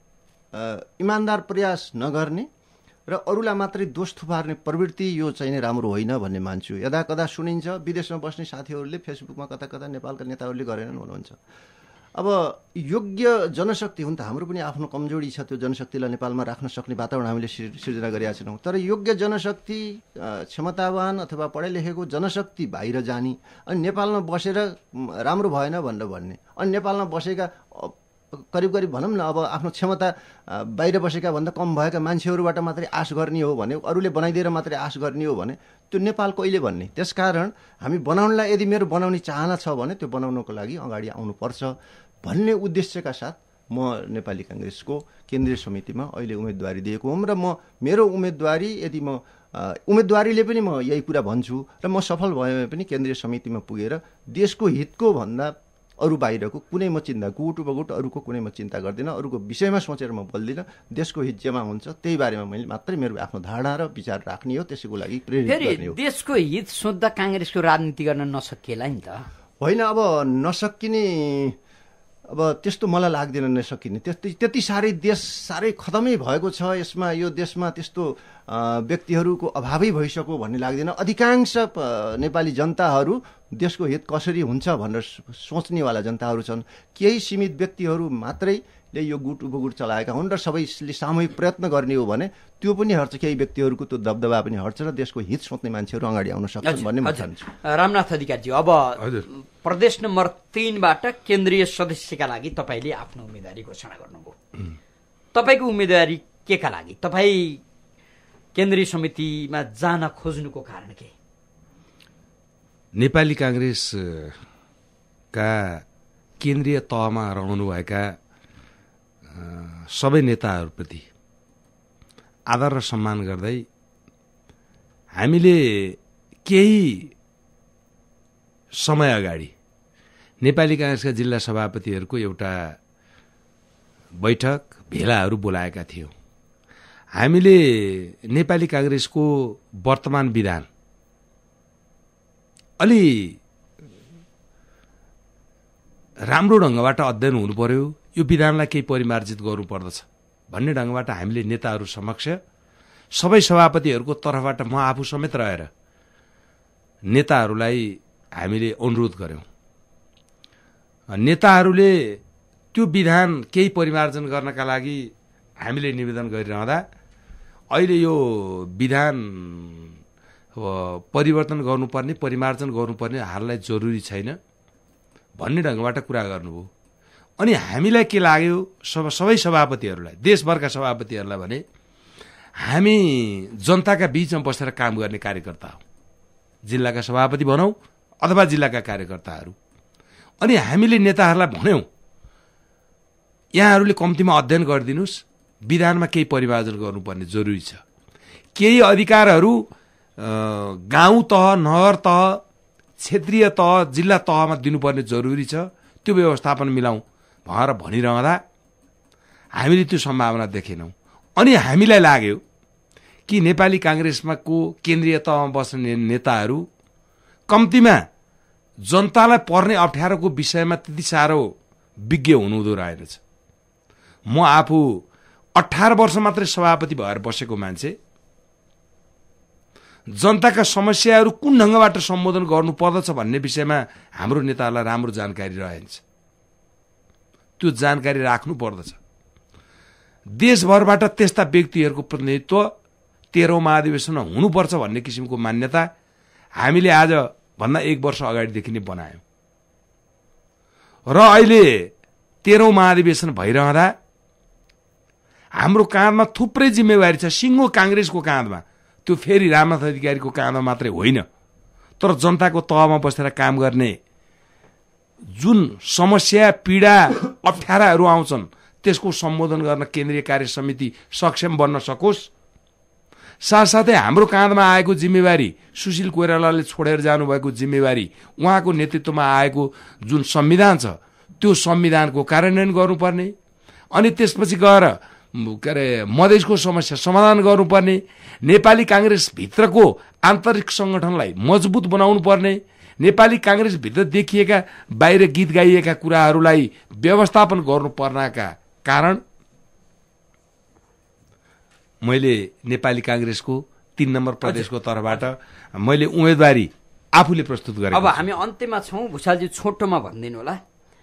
इमान्दार प्रयास नगर्ने र अरूलाई मात्रै दोष थुपार्ने प्रवृत्ति यो चाहिँ राम्रो होइन भन्ने मान्छु। यदा कदा सुनिन्छ विदेशमा बस्ने साथीहरूले फेसबुकमा कता कता नेपालका नेताहरूले गरेनन् भन्नुहुन्छ। अब योग्य जनशक्ति हुन् त हाम्रो पनि आफ्नो कमजोरी छ, त्यो जनशक्तिलाई नेपालमा राख्न सक्ने वातावरण हामीले सिर्जना गरेका छैनौँ। तर योग्य जनशक्ति क्षमतावान अथवा पढे लेखेको जनशक्ति बाहिर जाने अनि नेपालमा बसेर राम्रो भएन भनेर भन्ने अनि नेपालमा बसेका करिब करिब भनौँ न अब आफ्नो क्षमता बाहिर बसेका भन्दा कम भएका मान्छेहरूबाट मात्रै आश गर्ने हो भने अरूले बनाइदिएर मात्रै आश गर्ने हो भने त्यो नेपाल कहिले भन्ने। त्यसकारण हामी बनाउनलाई यदि मेरो बनाउने चाहना छ भने त्यो बनाउनको लागि अगाडि आउनुपर्छ भन्ने उद्देश्यका साथ म नेपाली काङ्ग्रेसको केन्द्रीय समितिमा अहिले उम्मेदवारी दिएको हुँ र म मेरो उम्मेदवारी यदि म उम्मेदवारीले पनि म यही कुरा भन्छु र म सफल भए पनि केन्द्रीय समितिमा पुगेर देशको हितको भन्दा अरू बाहिरको कुनै म चिन्ता गुट उपगुट अरूको कुनै म चिन्ता गर्दिनँ, अरूको विषयमा सोचेर म बोल्दिनँ। देशको हित जेमा हुन्छ त्यही बारेमा मैले मात्रै मेरो आफ्नो धारणा र विचार राख्ने हो, त्यसैको लागि प्रेरित गर्ने हो। देशको हित सोच्दा काङ्ग्रेसको राजनीति गर्न नसकिएला नि त होइन। अब नसकिने अब त्यस्तो मलाई लाग्दैन नसकिने। त्यति त्यति साह्रै देश साह्रै खतमै भएको छ यसमा, यो देशमा त्यस्तो व्यक्तिहरूको अभावै भइसक्यो भन्ने लाग्दैन। अधिकांश नेपाली जनताहरू देशको हित कसरी हुन्छ भनेर सोच्नेवाला जनताहरू छन्। केही सीमित व्यक्तिहरू मात्रैले यो गुट उपगुट चलाएका हुन् र सबैले सामूहिक प्रयत्न गर्ने हो भने त्यो पनि हट्छ, केही व्यक्तिहरूको त्यो दबदबा पनि हट्छ र देशको हित सोच्ने मान्छेहरू अगाडि आउन सक्छन् भन्ने म ठान्छु। रामनाथ अधिकारीजी, अब प्रदेश नम्बर तीनबाट केन्द्रीय सदस्यका लागि तपाईँले आफ्नो उम्मेदवारी घोषणा गर्नुभयो। तपाईँको उम्मेदवारी केका लागि, तपाईँ केन्द्रीय समितिमा जान खोज्नुको कारण के? नेपाली काङ्ग्रेसका केन्द्रीय तहमा रहनुभएका सबै नेताहरूप्रति आदर र सम्मान गर्दै हामीले केही समय अगाडि नेपाली काङ्ग्रेसका जिल्ला सभापतिहरूको एउटा बैठक भेलाहरू बोलाएका थियौँ। हामीले नेपाली काङ्ग्रेसको वर्तमान विधान अलि राम्रो ढङ्गबाट अध्ययन हुनु पर्यो, यो विधानलाई केही परिमार्जित गर्नुपर्दछ भन्ने ढङ्गबाट हामीले नेताहरू समक्ष सबै सभापतिहरूको तर्फबाट म आफू समेत रहेर नेताहरूलाई हामीले अनुरोध गर्यौं। नेताहरूले त्यो विधान केही परिमार्जन गर्नका लागि हामीले निवेदन गरिरहँदा अहिले यो विधान परिवर्तन गर्नुपर्ने परिमार्जन गर्नुपर्ने हाललाई जरुरी छैन भन्ने ढङ्गबाट कुरा गर्नुभयो। अनि हामीलाई के लाग्यो, सब सबै सभापतिहरूलाई, देशभरका सभापतिहरूलाई भने हामी जनताका बीचमा बसेर काम गर्ने कार्यकर्ता हौ, जिल्लाका सभापति भनौँ अथवा जिल्लाका कार्यकर्ताहरू। अनि हामीले नेताहरूलाई भन्यौं यहाँहरूले कम्तीमा अध्ययन गरिदिनुस्, विधानमा केही परिमार्जन गर्नुपर्ने जरुरी छ। केही अधिकारहरू गाउँ तह, नगर तह, क्षेत्रीय तह, जिल्ला तहमा दिनुपर्ने जरुरी छ, त्यो व्यवस्थापन मिलाउँ भनेर भनिरहँदा हामीले त्यो सम्भावना देखेनौं। अनि हामीलाई लाग्यो कि नेपाली काङ्ग्रेसमा को केन्द्रीय तहमा बस्ने नेताहरू कम्तीमा जनतालाई पर्ने अप्ठ्यारोको विषयमा त्यति साह्रो विज्ञ हुनुहुँदो रहेनछ। म आफू अठार वर्ष मात्रै सभापति भएर बसेको मान्छे, जनताका समस्याहरू कुन ढङ्गबाट सम्बोधन गर्नुपर्दछ भन्ने विषयमा हाम्रो नेताहरूलाई राम्रो जानकारी रहन्छ। त्यो जानकारी राख्नु पर्दछ। देशभरबाट त्यस्ता व्यक्तिहरूको प्रतिनिधित्व तेह्रौं महाधिवेशनमा हुनुपर्छ भन्ने किसिमको मान्यता हामीले आज भन्दा एक वर्ष अगाडिदेखि नै बनायौं र अहिले तेह्रौं महाधिवेशन भइरहँदा हाम्रो काँधमा थुप्रै जिम्मेवारी छ। सिङ्गो काङ्ग्रेसको काँधमा, त्यो फेरि रामनाथ अधिकारीको काँधमा मात्रै होइन, तर जनताको तहमा बसेर काम गर्ने जुन समस्या, पीडा, अप्ठ्याराहरू आउँछन् त्यसको सम्बोधन गर्न केन्द्रीय कार्य समिति सक्षम बन्न सकोस्, साथसाथै हाम्रो काँधमा आएको जिम्मेवारी, सुशील कोइरालाले छोडेर जानुभएको जिम्मेवारी, उहाँको नेतृत्वमा आएको जुन संविधान छ त्यो संविधानको कार्यान्वयन गर्नुपर्ने, अनि त्यसपछि गएर के अरे मधेसको समस्या समाधान गर्नुपर्ने, नेपाली काङ्ग्रेसभित्रको आन्तरिक सङ्गठनलाई मजबुत बनाउनु पर्ने, नेपाली काङ्ग्रेसभित्र देखिएका बाहिर गीत गाइएका कुराहरूलाई व्यवस्थापन गर्नुपर्नका कारण मैले नेपाली काङ्ग्रेसको तीन नम्बर प्रदेशको तर्फबाट मैले उम्मेदवारी आफूले प्रस्तुत गरेँ। अब हामी अन्त्यमा छौँ, भुषालजी छोटोमा भनिदिनु होला।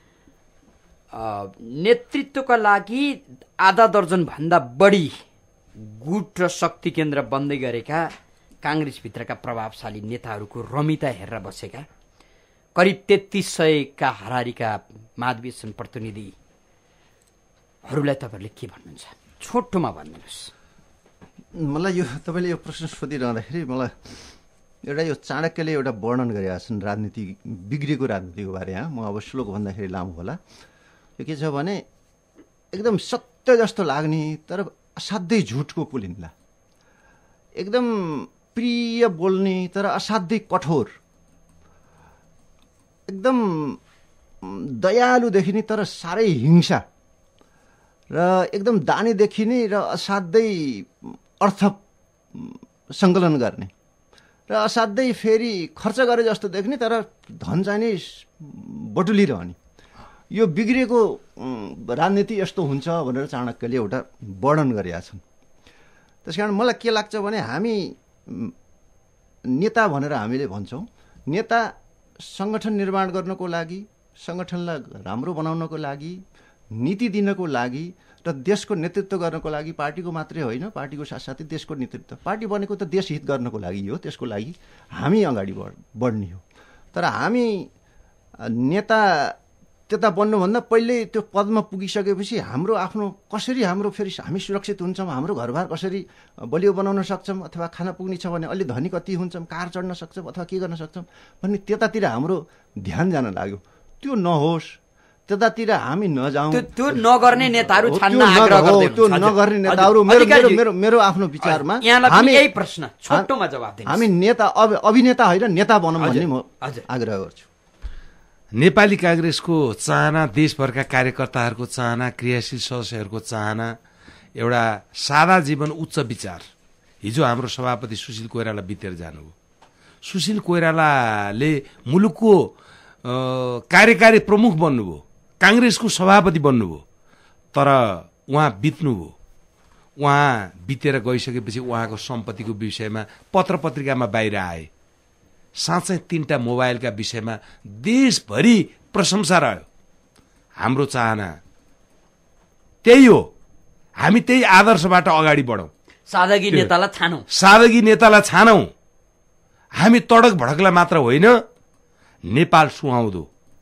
नेतृत्वका लागि आधा दर्जन भन्दा बढी गुट र शक्ति केन्द्र बन्दै गरेका काङ्ग्रेसभित्रका प्रभावशाली नेताहरूको रमिता हेरेर बसेका करिब तेत्तीस सयका हारारीका महाधिवेशन प्रतिनिधिहरूलाई तपाईँहरूले के भन्नुहुन्छ? छोटोमा भनिदिनुहोस्। मलाई यो तपाईँले यो प्रश्न सोधिरहँदाखेरि मलाई एउटा यो चाणक्यले एउटा वर्णन गरेका छन् राजनीति, बिग्रेको राजनीतिको बारे। म अब श्लोक भन्दाखेरि लामो होला। यो के छ भने एकदम सत्य जस्तो लाग्ने तर असाध्यै झुटको पुलिन्ला, एकदम प्रिय बोल्ने तर असाध्यै कठोर, एकदम दयालु देखिने तर साह्रै हिंसा, र एकदम दानी देखिने र असाध्यै अर्थ सङ्कलन गर्ने, र असाध्यै फेरि खर्च गरे जस्तो देख्ने तर धन चाहिने बटुलिरहने, यो बिग्रेको राजनीति यस्तो हुन्छ भनेर चाणक्यले एउटा वर्णन गरेका छन्। त्यसकारण मलाई के लाग्छ भने हामी नेता भनेर हामीले भन्छौँ, नेता सङ्गठन निर्माण गर्नको लागि, सङ्गठनलाई राम्रो बनाउनको लागि, नीति दिनको लागि र देशको नेतृत्व गर्नको लागि, पार्टीको मात्रै होइन, पार्टीको साथसाथै देशको नेतृत्व, पार्टी बनेको त देश हित गर्नको लागि हो, त्यसको लागि हामी अगाडि बढ बढ्ने हो। तर हामी नेता त्यता बन्नुभन्दा पहिले त्यो पदमा पुगिसकेपछि हाम्रो आफ्नो कसरी हाम्रो फेरि हामी सुरक्षित हुन्छौँ, हाम्रो घरबार कसरी बलियो बनाउन सक्छौँ, अथवा खाना पुग्ने छ भने अलि धनी कति हुन्छौँ, कार चढ्न सक्छौँ अथवा के गर्न सक्छौँ भन्ने त्यतातिर हाम्रो ध्यान जान लाग्यो। त्यो नहोस्, त्यतातिर हामी नजाउँ, त्यो नगर्ने नेताहरू छान्न आग्रह गर्दै त्यो नगर्ने नेताहरू मेरो मेरो मेरो आफ्नो विचारमा हामी यही प्रश्न छोटोमा जवाफ दिनु। हामी नेता अभिनेता होइन नेता बनौँ भन्ने म आग्रह गर्छु। नेपाली काङ्ग्रेसको चाहना, देशभरका कार्यकर्ताहरूको चाहना, क्रियाशील सदस्यहरूको चाहना एउटा सादा जीवन, उच्च विचार। हिजो हाम्रो सभापति सुशील कोइराला बितेर जानुभयो। सुशील कोइरालाले मुलुकको कार्यकारी प्रमुख बन्नुभयो, काङ्ग्रेसको सभापति बन्नुभयो, तर उहाँ बित्नुभयो। उहाँ बितेर गइसकेपछि उहाँको सम्पत्तिको विषयमा पत्र पत्रिकामा बाहिर आए। साँच्चै तीनटा मोबाइलका विषयमा देशभरि प्रशंसा रह्यो। हाम्रो चाहना त्यही हो, हामी त्यही आदर्शबाट अगाडि बढौँ। सादगी नेतालाई छानौँ, सादगी नेतालाई छानौँ। हामी तडक भडकलाई मात्र होइन, नेपाल सुहाउँदो,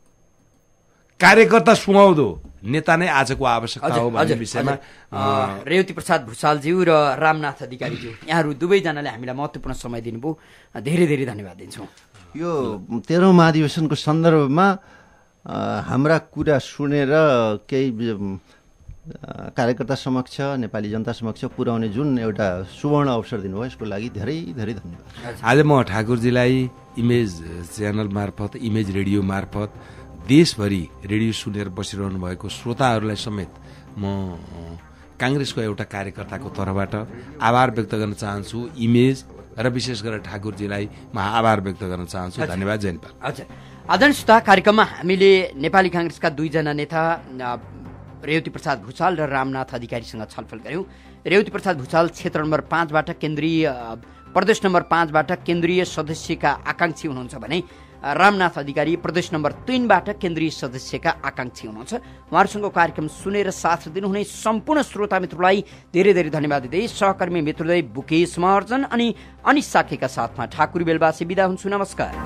कार्यकर्ता सुहाउँदो नेता नै आजको आवश्यकता हो भन्ने विषयमा रेवती प्रसाद भुषालज्यू र रामनाथ अधिकारीज्यू यहाँहरू दुवैजनाले हामीलाई महत्त्वपूर्ण समय दिनुभयो। धेरै धेरै धन्यवाद दिन्छौँ। यो तेह्रौँ महाधिवेशनको सन्दर्भमा हाम्रा कुरा सुनेर केही कार्यकर्ता समक्ष, नेपाली जनता समक्ष पुर्याउने जुन एउटा सुवर्ण अवसर दिनुभयो, यसको लागि धेरै धेरै धन्यवाद। आज म ठाकुरजीलाई इमेज च्यानल मार्फत, इमेज रेडियो मार्फत देशभरि रेडियो सुनेर बसिरहनु भएको श्रोताहरूलाई समेत म काङ्ग्रेसको एउटा कार्यकर्ताको तर्फबाट आभार व्यक्त गर्न चाहन्छु। इमेज र विशेष गरेर ठाकुरजीलाई म आभार व्यक्त गर्न चाहन्छु। धन्यवाद। जय नेपाल। हजुर, आदरणीय श्रोता, कार्यक्रममा हामीले नेपाली काङ्ग्रेसका दुईजना नेता रेवती प्रसाद भुषाल र रामनाथ अधिकारीसँग छलफल गऱ्यौँ। रेवती प्रसाद भुषाल क्षेत्र नम्बर पाँचबाट केन्द्रीय प्रदेश नम्बर पाँचबाट केन्द्रीय सदस्यका आकाङ्क्षी हुनुहुन्छ भने रामनाथ अधिकारी प्रदेश नम्बर तीनबाट केन्द्रीय सदस्यका आकाङ्क्षी हुनुहुन्छ। उहाँहरूसँग कार्यक्रम सुनेर साथ दिनुहुने सम्पूर्ण श्रोता मित्रलाई धेरै धेरै धन्यवाद दिँदै सहकर्मी मित्रलाई बुकेश महर्जन अनि अनिस साकेका साथमा ठाकुर बेलबासी बिदा हुन्छु। नमस्कार।